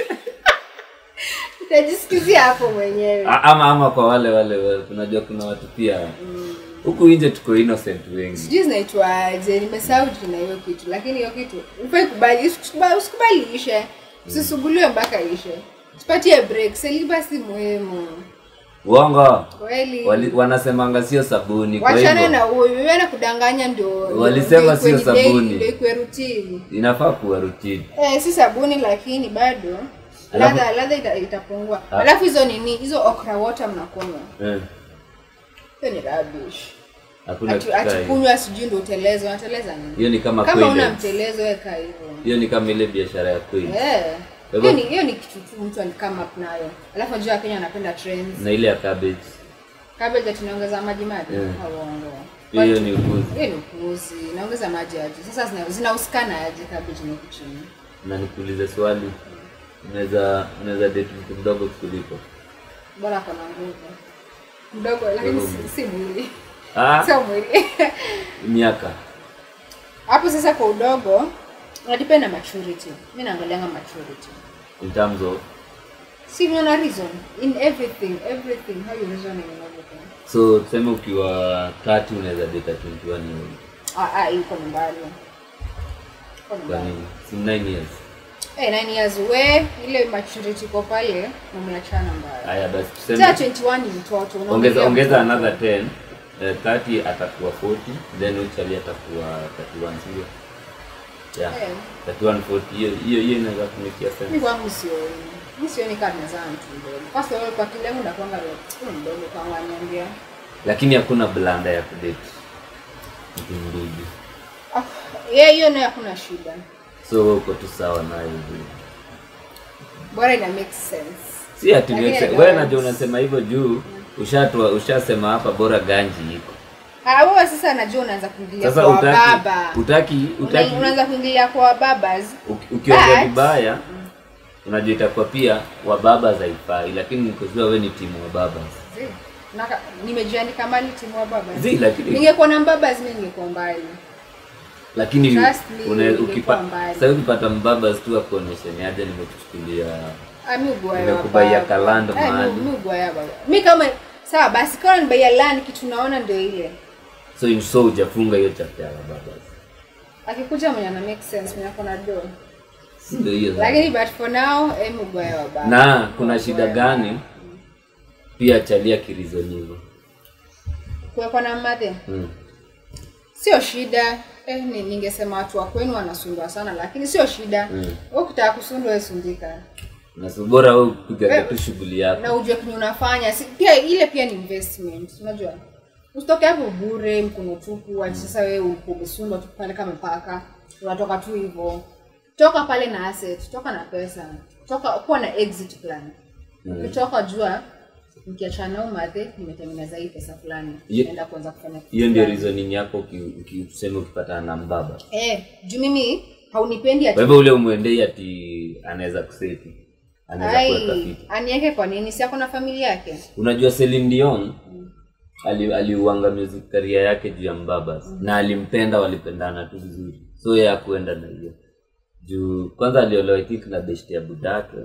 Utajisikizia hapo mwenyewe. Ama kwa wale unajua kuna watu pia huku nje tuko innocent wengi. Sijui zinaitwa nimesahau jina hiyo kitu lakini hiyo kitu ufai kubali usikubali ishe. Usisuguliwe mpaka ishe. Tupatie break. Celibacy muhimu. Uongo. Kweli. Wanasemanga sio sabuni kwa hivyo. Wachana na huyo, wewe na kudanganya ndio. Walisema sio sabuni. Ndio ikuwe routine. Inafaa kuwa routine. Si sabuni lakini bado ladha itapungua. Alafu hizo okra water mnakunywa. Hiyo ni rubbish. Hakuna kunywa sijui ndio uteleze, unateleza nini? Hiyo ni kama una mtelezo weka hivyo. Hiyo ni kama ile biashara ya kweli. Hiyo ni kitu mtu alikama nayo. Alafu unajua Kenya anapenda trends. Na ile ya cabbage. Cabbage tunaongeza maji. Hauongo. Hiyo ni upuzi. Hiyo ni upuzi. Naongeza maji aje. Sasa zinausikana aje cabbage na kuchini. Na nikuulize swali. Unaweza date mtu mdogo kuliko? Bora kama nguvu. Mdogo lakini si mwili. Sio mwili. Miaka. Hapo sasa kwa udogo depend na maturity. Mimi naangalia maturity. In terms of similar reason in everything how you reason in everything. So tuseme ukiwa 30 unaweza date 21 years. Yuko mbali. Kwa nini? Si 9 years. 9 years we ile maturity kwa pale mmeachana mbaya. Haya basi tuseme 21 ni mtoto. Ongeza another 10. 30 atakuwa 40 then uchali atakuwa 31 sio? Yeah. 140 hiyo inaweza kumikia sana. Mimi kwangu sioni kama nazaa mtu mdogo. First of all kwa kile yangu nakwanga mdogo kwa wanyambia. Lakini hakuna blanda ya kudate. Mtu mdogo. Hiyo nayo hakuna shida. So uko tu sawa nayo hivi. Bora ina make sense. Si ati wewe unajua unasema hivyo juu ushasema hapa bora ganji iko. Wewe sasa najua unaanza kuingilia kwa baba. Utaki unaanza kuingilia kwa babas. Ukiongea vibaya unajua itakuwa pia wa baba zaifai, lakini nikojua wewe ni timu wa babas. Nimejiandika mali timu wa babas. Lakini ningekuwa na babas mimi ningekuwa mbali. Lakini ukipata mbabas tu akuonesha ni aje nimekuchukulia. Nimekubaya kalanda mahali. Mimi kama sawa basi kama nibaya land kitu naona ndio ile. So hujafunga hiyo chapter ya babas. Akikuja mwenye ana make sense mwenye akona do. Ndio hiyo. Lakini but for now mugwaya wa baba. Na kuna shida gani? Pia chalia kirizonivo. Kwa na mmadhe. Sio shida. Ningesema watu wa kwenu wanasundwa sana lakini sio shida. Wewe ukitaka kusundwa wewe sundika. Na bora wewe kupiga tu shughuli yako. Na ujue kile unafanya. Pia ile pia ni investment. Unajua? Usitoke hapo bure mkono tupu ati sasa wewe umesundwa tu pale kama paka. Unatoka tu hivyo. Toka pale na asset, toka na pesa. Toka kuwa na exit plan. Ukitoka jua nikiachana na umadhe nimetengeneza hii pesa fulani naenda kuanza kufanya kitu. Hiyo ndio reasoning yako ukisema ukipata na mbaba. Juu mimi haunipendi ati. Wewe ule umuendei ati anaweza kuseti. Anaweza kuweka fiti. Aniweke kwa nini? Si ako na familia yake. Unajua Celine Dion aliuanga music career yake juu ya mbaba na alimpenda walipendana tu vizuri. So yeye hakuenda na hiyo. Juu kwanza aliolewa itik na beshte ya budake.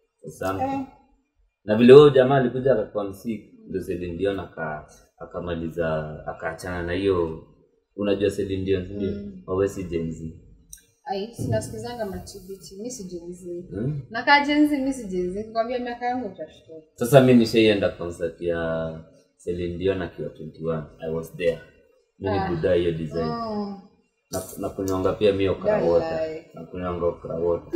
Na vile huyo jamaa alikuja akakuwa msiki ndio Celine Dion akamaliza akaachana na hiyo. Unajua Celine Dion ndio wawezi Gen Z. Sinasikizanga matibiti mimi si Gen Z. Na ka Gen Z mimi si Gen Z kwambia miaka yangu utashtuka. Sasa mimi nishaenda concert ya Celine Dion akiwa 21. I was there. Mimi buda hiyo design. Na kunyonga pia mimi okrawota. Na kunyonga okrawota.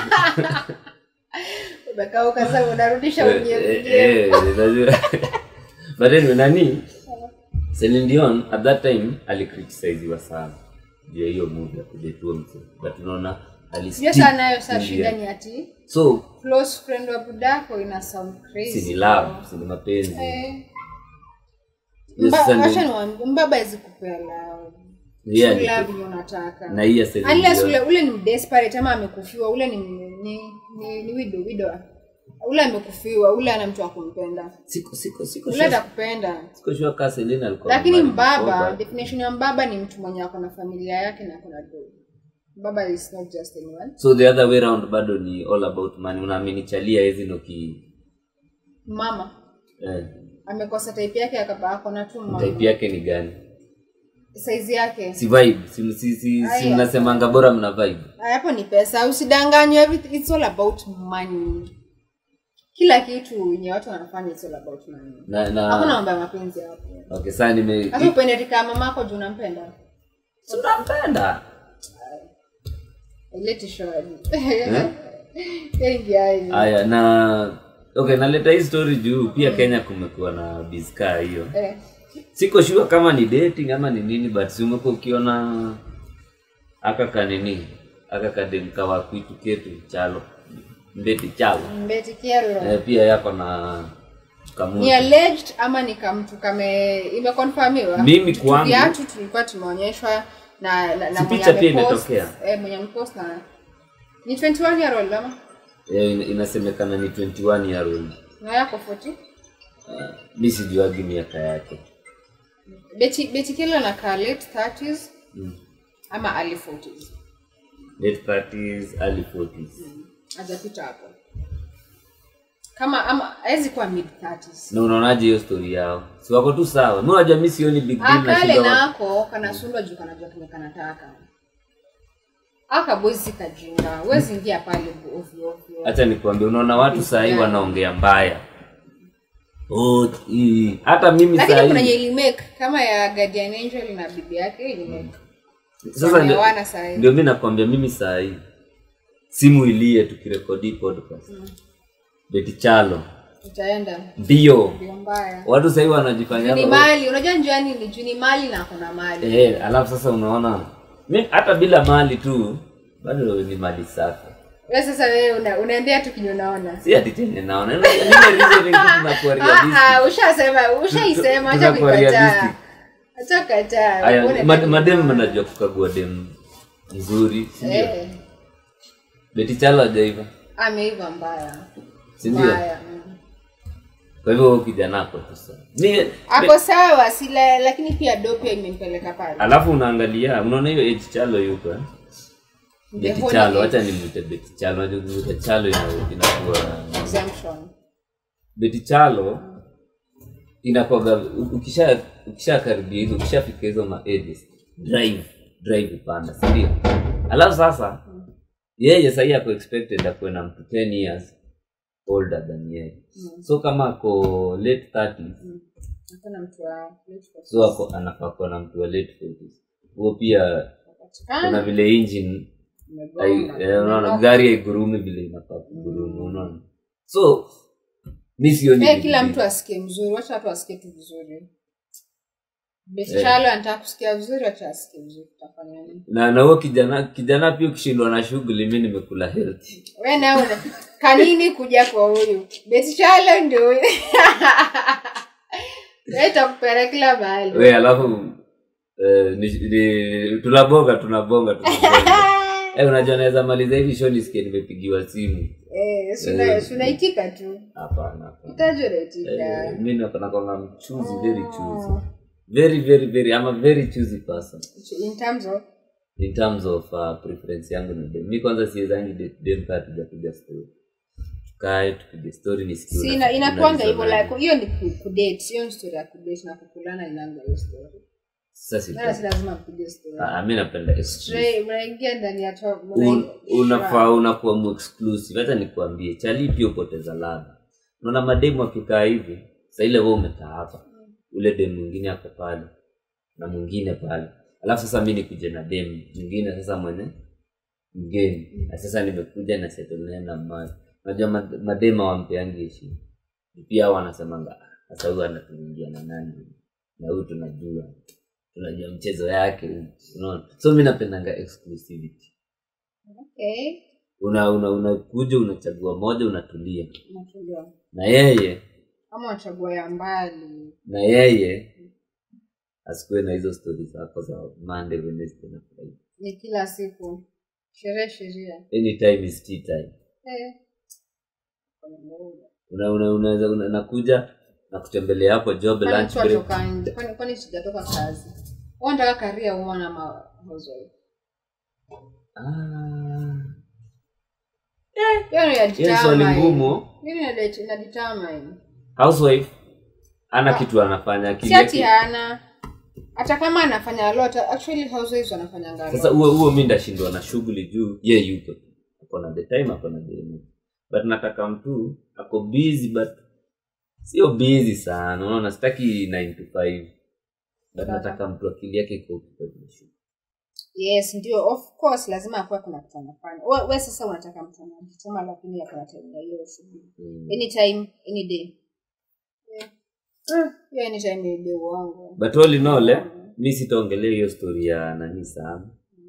Baka ukaza unarudisha unyevu. But anyway nani? Celine Dion at that time alicriticize sana. Ndio hiyo movie ya kudetua mtu. But unaona alistick. Yes anayo sasa shida ni ati. So close friend wa budako ina sound crazy. Si love, si mapenzi. Mbaba hizi kupea love. Yeah, love unataka. Na hiyo Celine unless ule ni desperate ama amekufiwa, ule ni widow. Ule amekufiwa, ule ana mtu akumpenda. Siko ule atakupenda. Siko sure kama Celine alikuwa. Lakini mbaba, definition ya mbaba ni mtu mwenye ako na familia yake na ako na do. Mbaba is not just anyone. So the other way around bado ni all about money. Unaamini chalia hizi ndo mama. Amekosa type yake akabako na tu mama. Type yake ni gani? Size yake. Si vibe. Si mnasemanga bora mna vibe. Hapo ni pesa. Usidanganywe, everything it's all about money. Kila kitu yenye watu wanafanya it's all about money. Hakuna mambo ya mapenzi hapo. Okay, sasa Hapo upende kama mamako juu unampenda. Si unampenda. Let show. Aya na okay, naleta hii story juu pia Kenya kumekuwa na bizka hiyo. Siko sure kama ni dating ama ni nini, but simeko ukiona aka kademka wa kwitu ketu chalo mbeti kialo pia yako na kamu ni alleged ama ni kamtu kame imeconfirmiwa. Mimi kwangu viatu tulikuwa tumeonyeshwa na picha pia imetokea mwenye mpost na ni 21 year old ama inasemekana ni 21 year old. Na yako 40? Mimi sijuagi miaka yake. Beti kile na ka late 30s ama early 40s. Late 30s, early 40s. Hajapita hapo. Kama ama haizi kwa mid 30s. Na unaonaje hiyo story yao? Si wako tu sawa. Mimi waje mimi sioni big deal na shida. Kale nako kana sundwa juu kanajua kile kanataka. Aka boys kajinga. Wewe ingia pale ovyo. Acha nikwambie, unaona watu sasa hivi wanaongea mbaya. Hata mimi sasa lakini kuna yenye make kama ya Guardian Angel na bibi yake ile make. Sasa ndio mimi nakwambia mimi saa hii simu ilie tukirekodi podcast. Beti Chalo. Utaenda. Ndio. Mbaya. Watu sasa hivi wanajifanya ni mali, unajua njiani ni juni mali na kuna mali. Alafu sasa unaona mimi hata bila mali tu bado ni mali safi. Wewe sasa wewe unaendea tu kinyo naona. Si ati tena naona. Mimi reason tunakuwa realistic. Ushaisema acha kukataa. Acha kataa. Madem mnajua kukagua dem nzuri, ndio. Beti Chalo hajaiva. Ameiva mbaya. Si ndio? Kwa hivyo kijana hapo tu sasa. Hapo sawa sila, lakini pia dope imempeleka pale. Alafu unaangalia, unaona hiyo age Chalo yuko Beti Chalo, acha nimuite Beti Chalo, acha nimuite Chalo inakuwa exemption. Beti Chalo inakuwa ukisha karibia hizo, ukishafika hizo ma ages, drive upanda, si ndio? Alafu sasa yeye sasa yako expected akuwe na mtu 10 years older than yeye. So kama ako late 30s, akona mtu wa late 40s. So ako anafaa kuwa na mtu wa late 40s. Huo pia kuna vile engine unaona gari haigurumi vile inafaa kugurumu, unaona. So mimi sioni kila mtu asikie mzuri, wacha watu asikie tu vizuri. Beti Chalo anataka kusikia vizuri, acha asikie vizuri, tutafanya nini? Na huo kijana pia ukishindwa na shughuli, mimi nimekula health. Wewe na una kanini kuja kwa huyu? Beti Chalo ndio huyu. Wewe utakupeleka kila mahali. Wewe alafu tunabonga. Unajua naweza maliza hivi show nisikie nimepigiwa simu. Unaitika tu. Hapana. Utajoretika. Mimi nakwanga mchuzi, very choosy. Very I'm a very choosy person. In terms of preference yangu na dem. Mimi kwanza siwezangi dem kati kupiga story. Tukae tupige story nisikie. Sina inakuanga hivyo like hiyo ni kudate, sio story ya kudate na kukulana inanga hiyo story. Sasa si lazima kupige story. Mimi napenda extreme. Unaingia ndani ya top. Unafaa unakuwa mu exclusive. Hata nikwambie, chali pia upoteza ladha. Unaona mademu akikaa hivi, sasa ile wewe umekaa hapa. Ule dem mwingine hapo pale na mwingine pale. Alafu sasa mimi nikuje na dem mwingine sasa mwenye mgeni. Na sasa nimekuja na settle na mali. Unajua madema wampeangi heshima. Pia wanasemanga sasa huyu anatuingia na nani? Na huyu tunajua mchezo yake, unaona. So mimi napendanga exclusivity. Okay. Unakuja unachagua moja unatulia. Na yeye ama unachagua ya mbali. Na yeye asikuwe na hizo stories zako za Monday, Wednesday na Friday. Ni kila siku. Sherehe. Anytime is tea time. Unaweza unakuja na kutembelea hapo job lunch break. Kwani sijatoka kazi. Wewe unataka career woman ama housewife? Yes, wali ngumu. Mimi na determine. Housewife ana kitu anafanya kile. Siati hana. Hata kama anafanya a lot, actually housewives wanafanya ngalo. Sasa huo mimi ndashindwa na shughuli juu yeye yuko. Akona the time, akona the money. But nataka mtu ako busy but sio busy sana. Unaona sitaki 9 to 5. But nataka mtu akili yake iko kwa shughuli. Yes, ndio, of course lazima akuwe kuna kitu anafanya. Wewe sasa unataka mtu anajituma lakini yako time hiyo shughuli. Anytime, any day. Yeah, anytime any day wangu. But all in all, mimi sitaongelea hiyo story ya nani sana.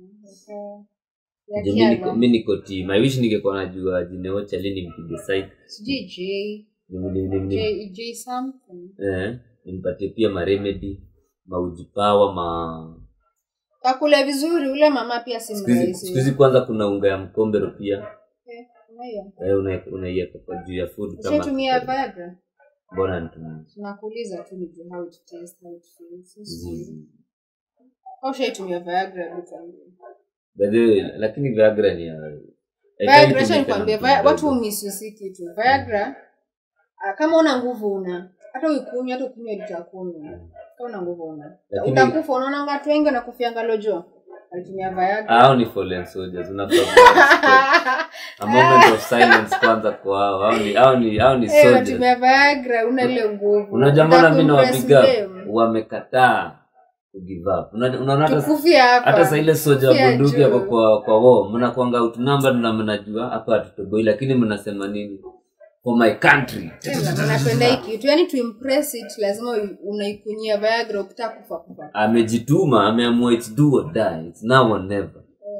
Mimi niko team. I wish ningekuwa najua Jineocha lini mpige site. J something. Nimpatie pia ma remedy, maujipawa, kakule vizuri ule mama pia si mrahisi. Siku kwanza kuna unga ya mkombero pia. Unayo. Unaiweka kwa juu ya food kama. Unatumia Viagra? Mbona nitumia? Tunakuuliza tu ni how to test, how to feel. Au shaitumia Viagra bado, lakini Viagra ni Viagra sio nikwambia watu umisisiki tu. Viagra kama una nguvu hata ukunywe litakunywa. Kama una nguvu utakufa. Unaona watu wengi wanakufianga lojo. Alitumia Viagra. Hao ni fallen soldiers. Unapata a moment of silence kwanza kwa hao ni soldiers. Alitumia Viagra una ile nguvu. Unajua mbona mimi nawapiga wamekataa give up. Unaona hapa. Hata sasa ile soja bunduki hapo kwa wao mnakuanga outnumbered na mnajua hapa tutoboi, lakini mnasema nini? For my country. Napenda hiki kitu, yani to impress it lazima unaikunyia Viagra ukitaka kufa. Amejituma, ameamua it's do or die. It's now or never.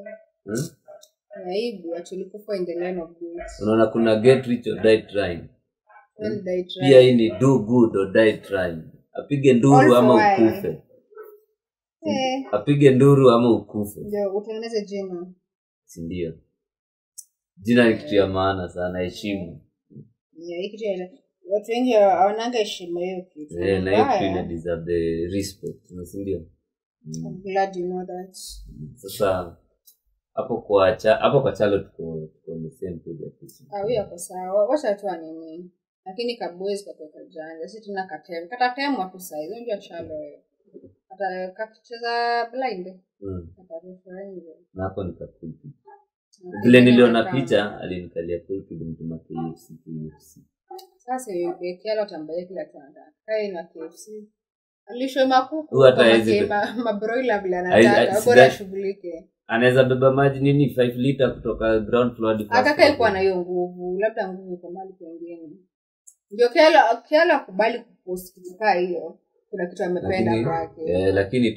Aibu actually kufa in the line of duty. Unaona kuna get rich or die trying. Pia hii ni do good or die trying. Apige nduru ama ukufe. Apige nduru ama ukufe. Ndio utengeneze jina. Si ndio? Jina ni kitu ya maana sana, heshima. Hiki tena watu wengi hawananga heshima hiyo kitu. Na hiyo kitu ina deserve the respect, si ndio? I'm glad you know that. Sasa hapo kwa chalo tuko the same page kitu. Wewe uko sawa. Wacha tu nini? Lakini kabwezi kutoka jana. Sisi tuna katem. Kata tem hapo sasa. Hizo ndio chalo wewe. Hata kakicheza blind. Hata reference. Na hapo nikakupi. Vile niliona picha alinikalia pulpit mtuma KFC. Sasa yeye kialo tambaye kila tanda. Kai na KFC. Alisho makuku hata hizi mabroiler bila nataka bora shughulike. Anaweza beba maji nini 5 liter kutoka ground floor hadi akaka ilikuwa na hiyo nguvu, labda nguvu kwa mali pengine. Ndio kialo kubali kupost kitu kama hiyo. Kuna kitu amependa kwake. Lakini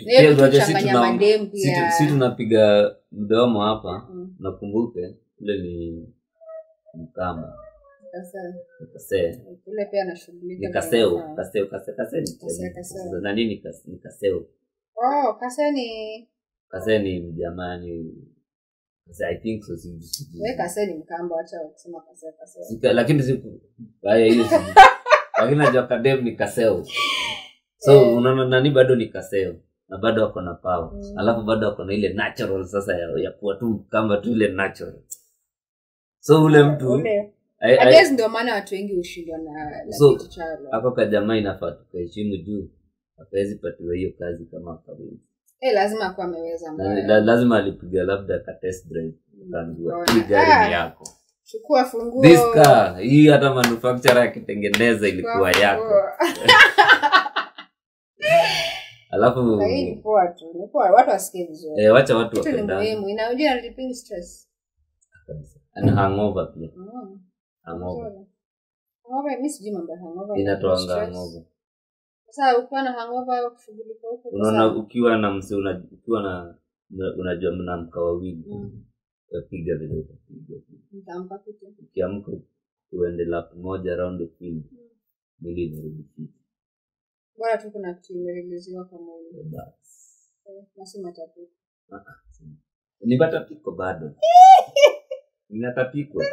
sisi tunapiga mdomo hapa nakumbuke ile ni mkamba. Kase. Kule pia anashughulika. Ni kaseo. Na nini ni kaseo? Kase ni jamani. I think so. Wewe kase ni mkamba, acha kusema kase. Lakini siku haya hiyo. Lakini najua kadem ni kaseo. So unaona nani bado ni kaseo na bado wako na power. Alafu bado wako na ile natural sasa ya kuwa tu kama tu ile natural. So ule mtu I guess ndio maana watu wengi ushindwa na kitu chalo. Hapo kwa jamaa inafaa tukaheshimu juu. Hawezi patiwa hiyo kazi kama kawaida. Lazima akuwa ameweza mbaya. Lazima alipiga labda ka test drive. Kangua hii gari ni yako. Chukua funguo. This car, hii hata manufacturer akitengeneza ilikuwa yako. Alafu ni poa tu. Ni poa watu wasikie vizuri. Wacha watu wapendane. Kitu ni muhimu. Inaujia relieving stress. And hangover pia. Hangover mimi sijui mambo ya hangover. Inatoa hangover. Sasa ukiwa na hangover kushughulika huko. Unaona ukiwa na mse ukiwa na unajua mnaamka wawili. Piga vile piga. Mtampa kitu. Ukiamka uende lap moja around the field. Mwili unarudi fit. Bora tu kuna kitu imerelezewa kwa mwili. Basi matatu. Nibatapiko bado. Ninatapikwa tu.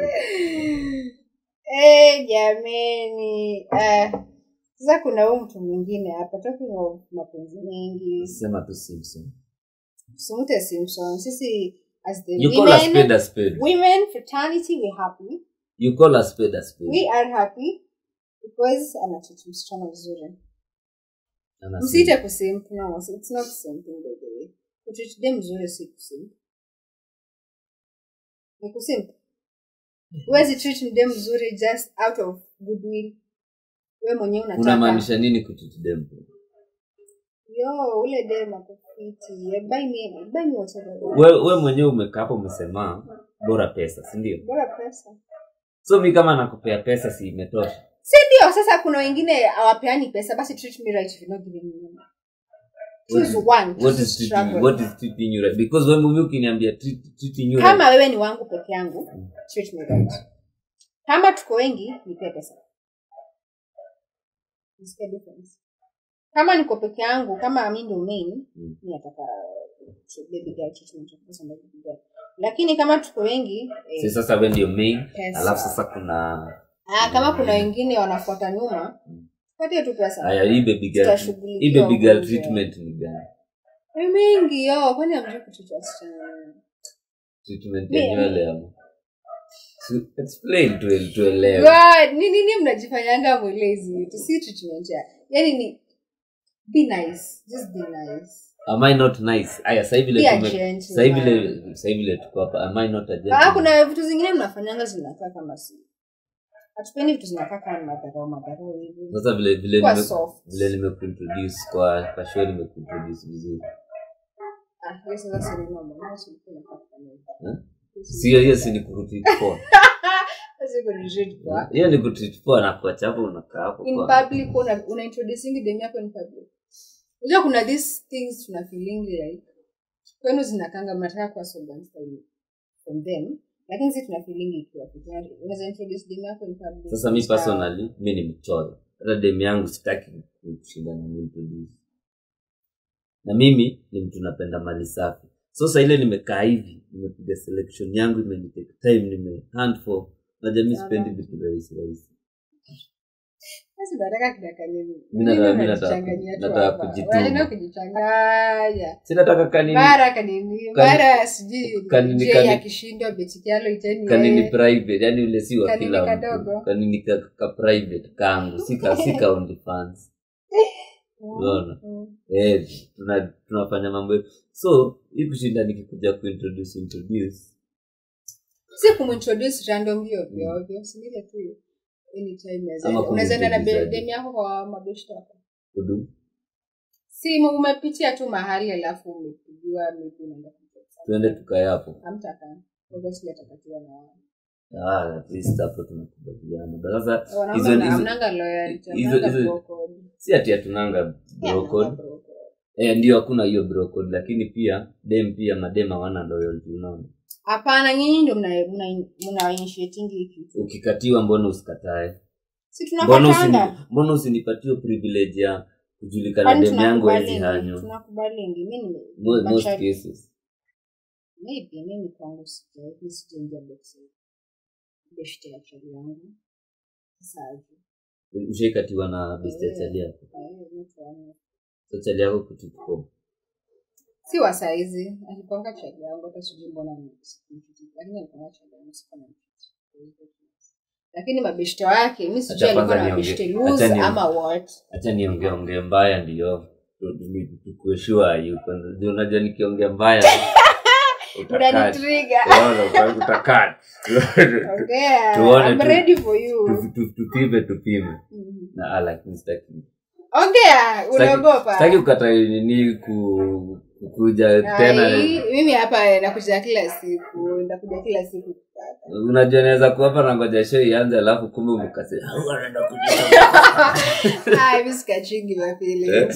Jameni. Sasa kuna huyu mtu mwingine hapa talking of mapenzi mengi. Sema tu Simpson. Simute Simpson. Sisi as the you women. You call a spade a spade. Women fraternity we happy. You call a spade a spade. We are happy because anatutu msichana vizuri. Msite kusimp. No, it's not simping by the way. Kututu dem vizuri si kusimp. Ni kusimp. Huwezi treat dem vizuri just out of goodwill. Wewe mwenyewe unataka. Unamaanisha nini kututu dem? Ule dem akufiti. Buy me whatever. Wewe mwenyewe umekaa hapo umesema bora pesa, si ndio? Bora pesa. So mimi kama nakupea pesa si imetosha. Si ndio? Sasa kuna wengine hawapeani pesa, basi treat me right if you're not giving me money. Choose one. What is treating you right? Because when mimi ukiniambia treating you right. Kama wewe ni wangu peke yangu, treat me right. Kama tuko wengi, nipe pesa. It's a difference. Kama niko peke yangu, kama mimi ndio main, mimi nataka baby girl treatment kwa sababu baby girl. Lakini kama tuko wengi, sasa wewe ndio main, alafu sasa kuna kama kuna wengine wanafuata nyuma, patie tu pesa. Haya, hii baby girl treatment ni gani? Ni mingi kwani amjui kutuchua sana. Treatment ya nywele hapo. Explain to eleven. God, nini mnajifanyanga mwelezi? To see treatment ya. Yaani ni be nice, just be nice. Am I not nice? Aya, sasa hivi tuko hapa. Am I not a gentleman? Kuna vitu zingine mnafanyanga zinakaa kama si. Hatupendi vitu zinakaa kama madharau hivi. Sasa vile Kwa soft. nimekuintroduce kwa show nimekuintroduce vizuri. Yes, sasa sio mama, sio kuna Sio hiyo si ni kurutreat poa. Sasa iko retreat poa. Hiyo ni kurutreat poa na kuacha hapo unakaa hapo kwa. In public una introducing dem yako in public. Unajua kuna these things tuna feeling like kwenu zinakanga mnataka kwa so style from them. Lakini sisi tuna feeling ikiwa unaweza introduce dem yako in public. Sasa mimi personally mimi ni mchoyo. Hata dem yangu sitaki kushindana na introduce. Na mimi ni mtu napenda mali safi. So sasa ile nimekaa hivi, nimepiga selection yangu imenitake time nimehunt for na jamii spendi vitu rahisi. Sasa nataka kidaka nini? Mimi nataka kujituma. Wewe kujichanganya. Sinataka kanini. Mara kanini, mara siji. Kanini akishindwa beti yalo iteni. Kanini private, yani ule si wa Kanini kila kadogo. mtu. Kanini ka private kangu, sika only fans. Unaona? Tunafanya mambo. So, hii kushinda nikikuja kuintroduce. Si kumintroduce random ovyo, si ile tu. Anytime unaweza na dem yako kwa mabeshte wako. Kudu. Si umepitia tu mahali alafu umekujua maybe unaenda kumtafuta. Tuende tukae hapo. Hamtaka. Obviously atakatiwa na wao. At least hapo tunakubaliana. Sasa hamnanga loyalty. Si ati hatunanga bro code. Ndio hakuna hiyo bro code, lakini pia madem hawana loyalty, unaona. Hapana, nyinyi ndio mna initiating hiki. Ukikatiwa mbona usikatae? Si tunakatanga. Mbona usinipatie privilege ya kujulikana dem yangu hizi hanyo? Tunakubali mimi most cases. Maybe mimi kwangu sitaingia box. Beshte ya chali yangu. Sasa ushaikatiwa na beshte ya chali yako? So chali yako kutuko. Si wa saizi, alipanga chali yangu hata sijui mbona msikiti. Lakini alipanga chali yangu sikuwa na mtu. Lakini mabeshte wake mimi sijui alikuwa na mabeshte loose ama what. Acha niongee mbaya ndio. Tukueshua hiyo kwanza. Unajua nikiongea mbaya unanitrigger. Utakat. Okay. I'm ready for you. Tupime. Na I like Mr. King. Ongea, unaogopa. Sitaki ukata nini kukuja tena. Mimi hapa nakuja kila siku. Unajua naweza kuapa na ngoja show ianze alafu kumbe umekase. Anaenda kuja. Mimi sikachingi mapili.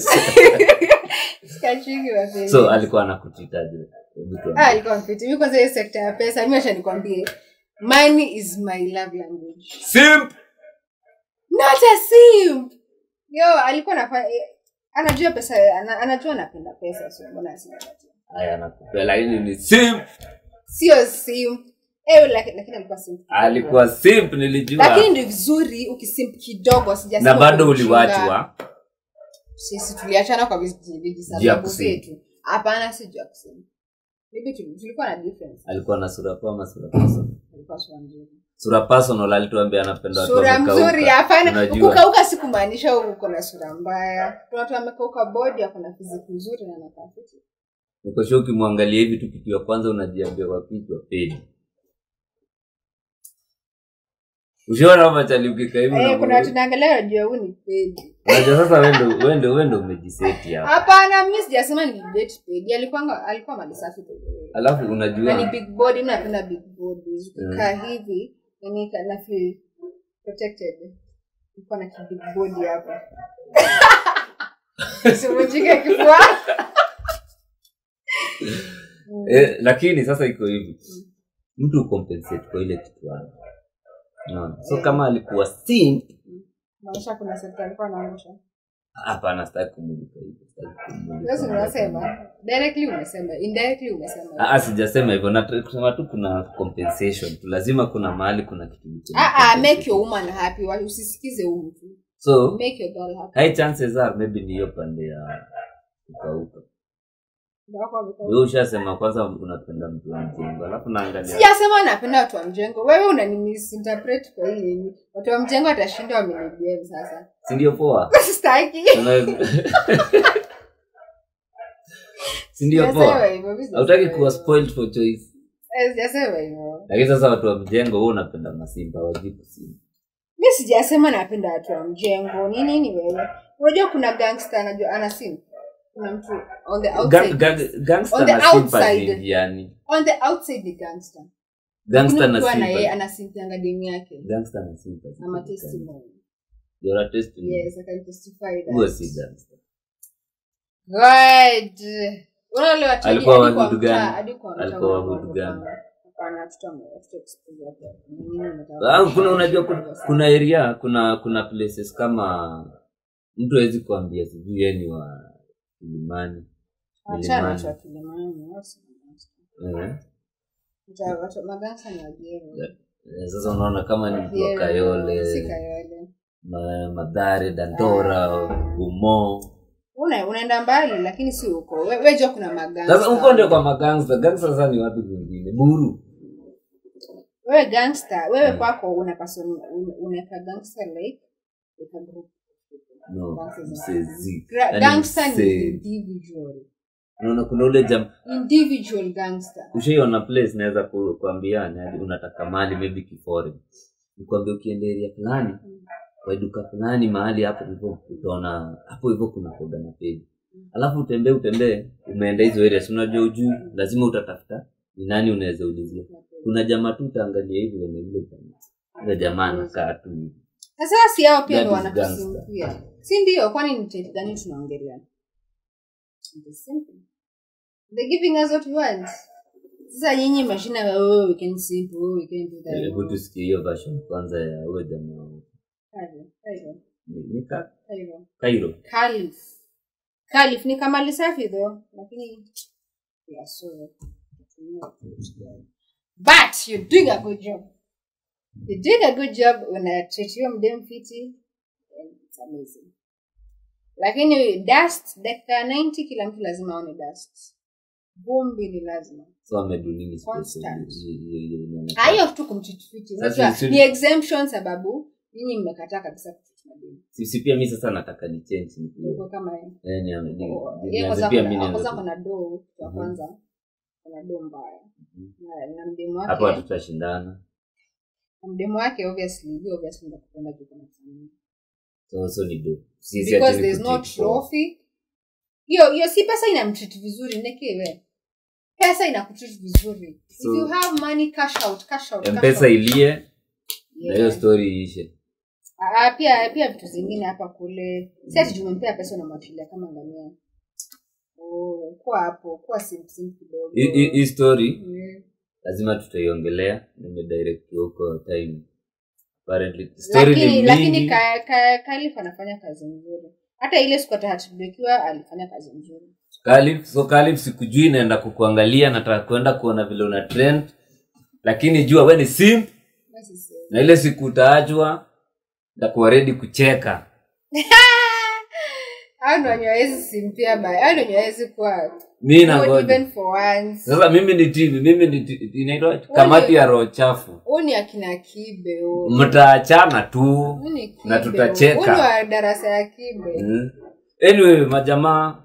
Sikachingi mapili. So alikuwa anakutitaje? Alikuwa mfiti. Mimi kwanza hiyo sector ya pesa, mimi acha nikwambie. Money is my love language. Simp. Not a simp. Alikuwa anajua pesa, anajua napenda pesa, so mbona asinipatie. Haya nakupea lakini ni simp. Sio simp. Lakini alikuwa simp. Alikuwa simp nilijua. Lakini ndio vizuri ukisimp kidogo sijasema. Na bado uliwachwa. Sisi tuliachana kwa sababu zetu. Hapana sijua kusimp. Maybe tulikuwa na difference. Alikuwa na sura poa ama sura personal? Alikuwa sura nzuri. Sura personal alituambia anapenda watu sura mzuri hapana. Kukauka si kumaanisha uko na sura mbaya. Watu wamekauka body hapo na physique nzuri na nakafiti. Niko sure ukimwangalia hivi tu kitu ya kwanza unajiambia kwa kichwa pedi. Ushora kama chali ukikaa hivi kuna watu naangalia wajua huyu ni pedi. Unajua sasa wewe umejiseti hapa. Hapana mimi sijasema ni date pedi. Alikuwa mali safi pedi. Alafu unajua ni big body, mimi napenda big bodies. Ukikaa hivi mimi kana feel protected. Niko na big body hapa. Simujike kifua. Lakini sasa iko hivi. Mtu compensate kwa ile kitu wangu. No. So kama alikuwa simp, maisha kuna sekta alikuwa anaonyesha. Hapana sitaki kumulika hivyo. Wewe unasema directly umesema, indirectly umesema. Sijasema hivyo. Na kusema tu kuna compensation. Lazima kuna mahali kuna kitu. Make your woman happy. Usisikize huyu mtu. So make your girl happy. High chances are maybe ni hiyo pande ya ukauka. Wewe ushasema kwanza unapenda mtu wa mjengo. Alafu naangalia. Sijasema napenda watu wa mjengo. Wewe unanimisinterpret kwa hili. Watu wa mjengo watashinda wamenibia sasa. Si ndio poa? Sitaki. Si ndio poa? Hautaki kuwa spoiled for choice. Sijasema hivyo. Lakini sasa watu wa mjengo wewe unapenda masimba wajibu simba. Mimi sijasema napenda watu wa mjengo. Nini wewe? Unajua kuna gangster anajua ana simp. Kuna mtu on the outside. Gangster on the na outside. yani. On the outside the gangster. Gangster na simp. simp. Ana simp yanga demu yake. Gangster na simp. Ama testimony. You're a testimony. Yes, I can testify that. Who is he gangster? Right. Wale wachaji Alikuwa wadudu gani? Alikuwa wadudu gani? Hapana, tutaexpose hapo. Kuna unajua kuna area, kuna places kama mtu hawezi kuambia sijui yeye ni wa Kilimani. Achana cha Kilimani, wasi. Watu magangsta ni wajero. Sasa unaona kama ni mtu wa Kayole. Si Kayole. Madhare, Dandora, Umo. Unaenda mbali lakini si huko. Wewe jua kuna magangsta. Sasa uko ndio kwa magangsta. Gangsta sasa ni watu wengine. Buru. Wewe gangster, wewe kwako unaweka gangster like a group. No, Gangster ni individual. Unaona kuna ule individual gangster. Ushiona place naweza kuambia unataka mali maybe Kifore. Nikwambia ukienda area fulani, kwa duka fulani mahali hapo hivyo utaona hapo hivyo kuna koga na pegi. Alafu utembee umeenda hizo areas unajua ujui lazima utatafuta ni nani unaweza ulizia. Kuna jamaa tu utaangalia hivyo na vile kama jamaa anakaa tu hivi. Sasa si hao pia ndio wanatusimpia. Si ndio kwani ni type gani tunaongelea? They're giving us what we want. Sasa nyinyi mashina we can simple, we can do that. Hebu tusikie hiyo version kwanza ya wewe jamaa. Cairo. Caliph ni kama lisafi though, lakini yeah, so but you're doing a good job. You're doing a good job when I treat you mdem fiti, and it's amazing. Lakini dust dakika 90 kila mtu lazima aone dust. Bombi ni lazima. So amedunini constant. Hayo tu kumtreat fiti. Ni exemption sababu nyinyi mmekataa kabisa kutreat madem. Sisi pia mimi sasa nataka ni change ndio kama ni pia mimi kwanza kuna do ya kwanza kuna do mbaya. Na mdemo wake hapo tutashindana. Mdemo wake obviously ndakupenda juu kama sana. So ni do. Sisi because there's no trophy. Hiyo si pesa inamtreat vizuri nekewe. Pesa inakutreat vizuri. So, if you have money cash out. Pesa ilie. Na hiyo story iishe. Pia vitu zingine hapa kule. Si ati jumempea pesa na mwachilia kama ngamia. Kwa simple kidogo. Hii story lazima tutaiongelea. Nimedirect huko time. Apparently story lakini Caliph anafanya kazi nzuri. Hata ile siku atahatbikiwa alifanya kazi nzuri. Caliph sikujui naenda kukuangalia nataka kwenda kuona vile una trend. Lakini jua wewe ni simp. Na ile siku utaachwa ndakuwa ready kucheka. Ndio nyawezi simpia baya. Ndio nyawezi kwa mimi na God. Even for once. Sasa mimi ni inaitwa kamati ya roho chafu. Oni akina Kibe. Mtaachana tu na tutacheka. Oni wa darasa ya Kibe. Anyway, majamaa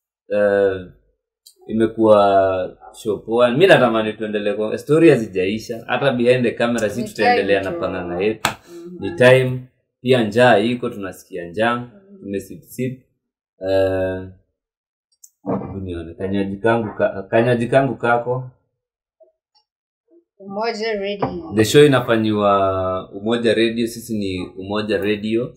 imekuwa show poa. Mimi natamani tuendelee kwa story hazijaisha. Hata behind the camera sisi tutaendelea na panganga yetu. Ni time pia njaa iko tunasikia njaa. Tumesip Unione kanyaji kangu kako Umoja Radio. The show inafanywa Umoja Radio. Sisi ni Umoja Radio.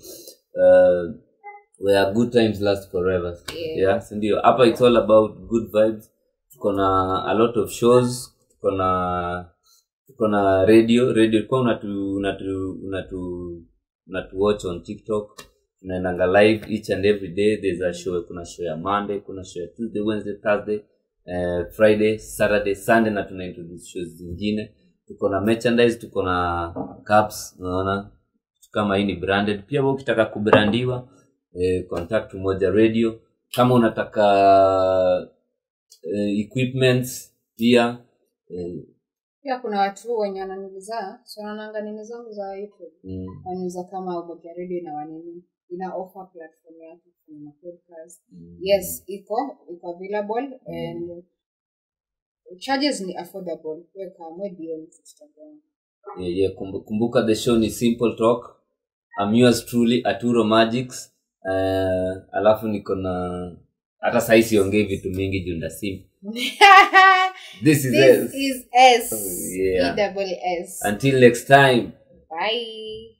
Where good times last forever. Yeah, ndio. Hapa it's all about good vibes. Tuko na a lot of shows. Tuko na radio kwa unatu watch on TikTok. Tunaenda live each and every day. There's a show. Kuna show ya Monday, kuna show ya Tuesday, Wednesday, Thursday, Friday, Saturday, Sunday na tuna introduce shows zingine. Tuko na merchandise, tuko na caps, unaona? Kama hii ni branded. Pia wewe ukitaka kubrandiwa, contact Umoja Radio. Kama unataka equipments pia kuna watu wenye wananiuliza, so wanaanga nini zangu za YouTube. Wanauza kama Umoja Radio na wanini ina offer platform yake kwenye podcast. Yes, iko available and charges ni affordable. Weka DM Instagram. Kumbuka the show ni Simple Talk. I'm yours truly, Arturo Magix. Alafu niko na hata sasa siongei vitu mingi juu ndasimu. This is S. Yeah. E-double-S. Until next time. Bye.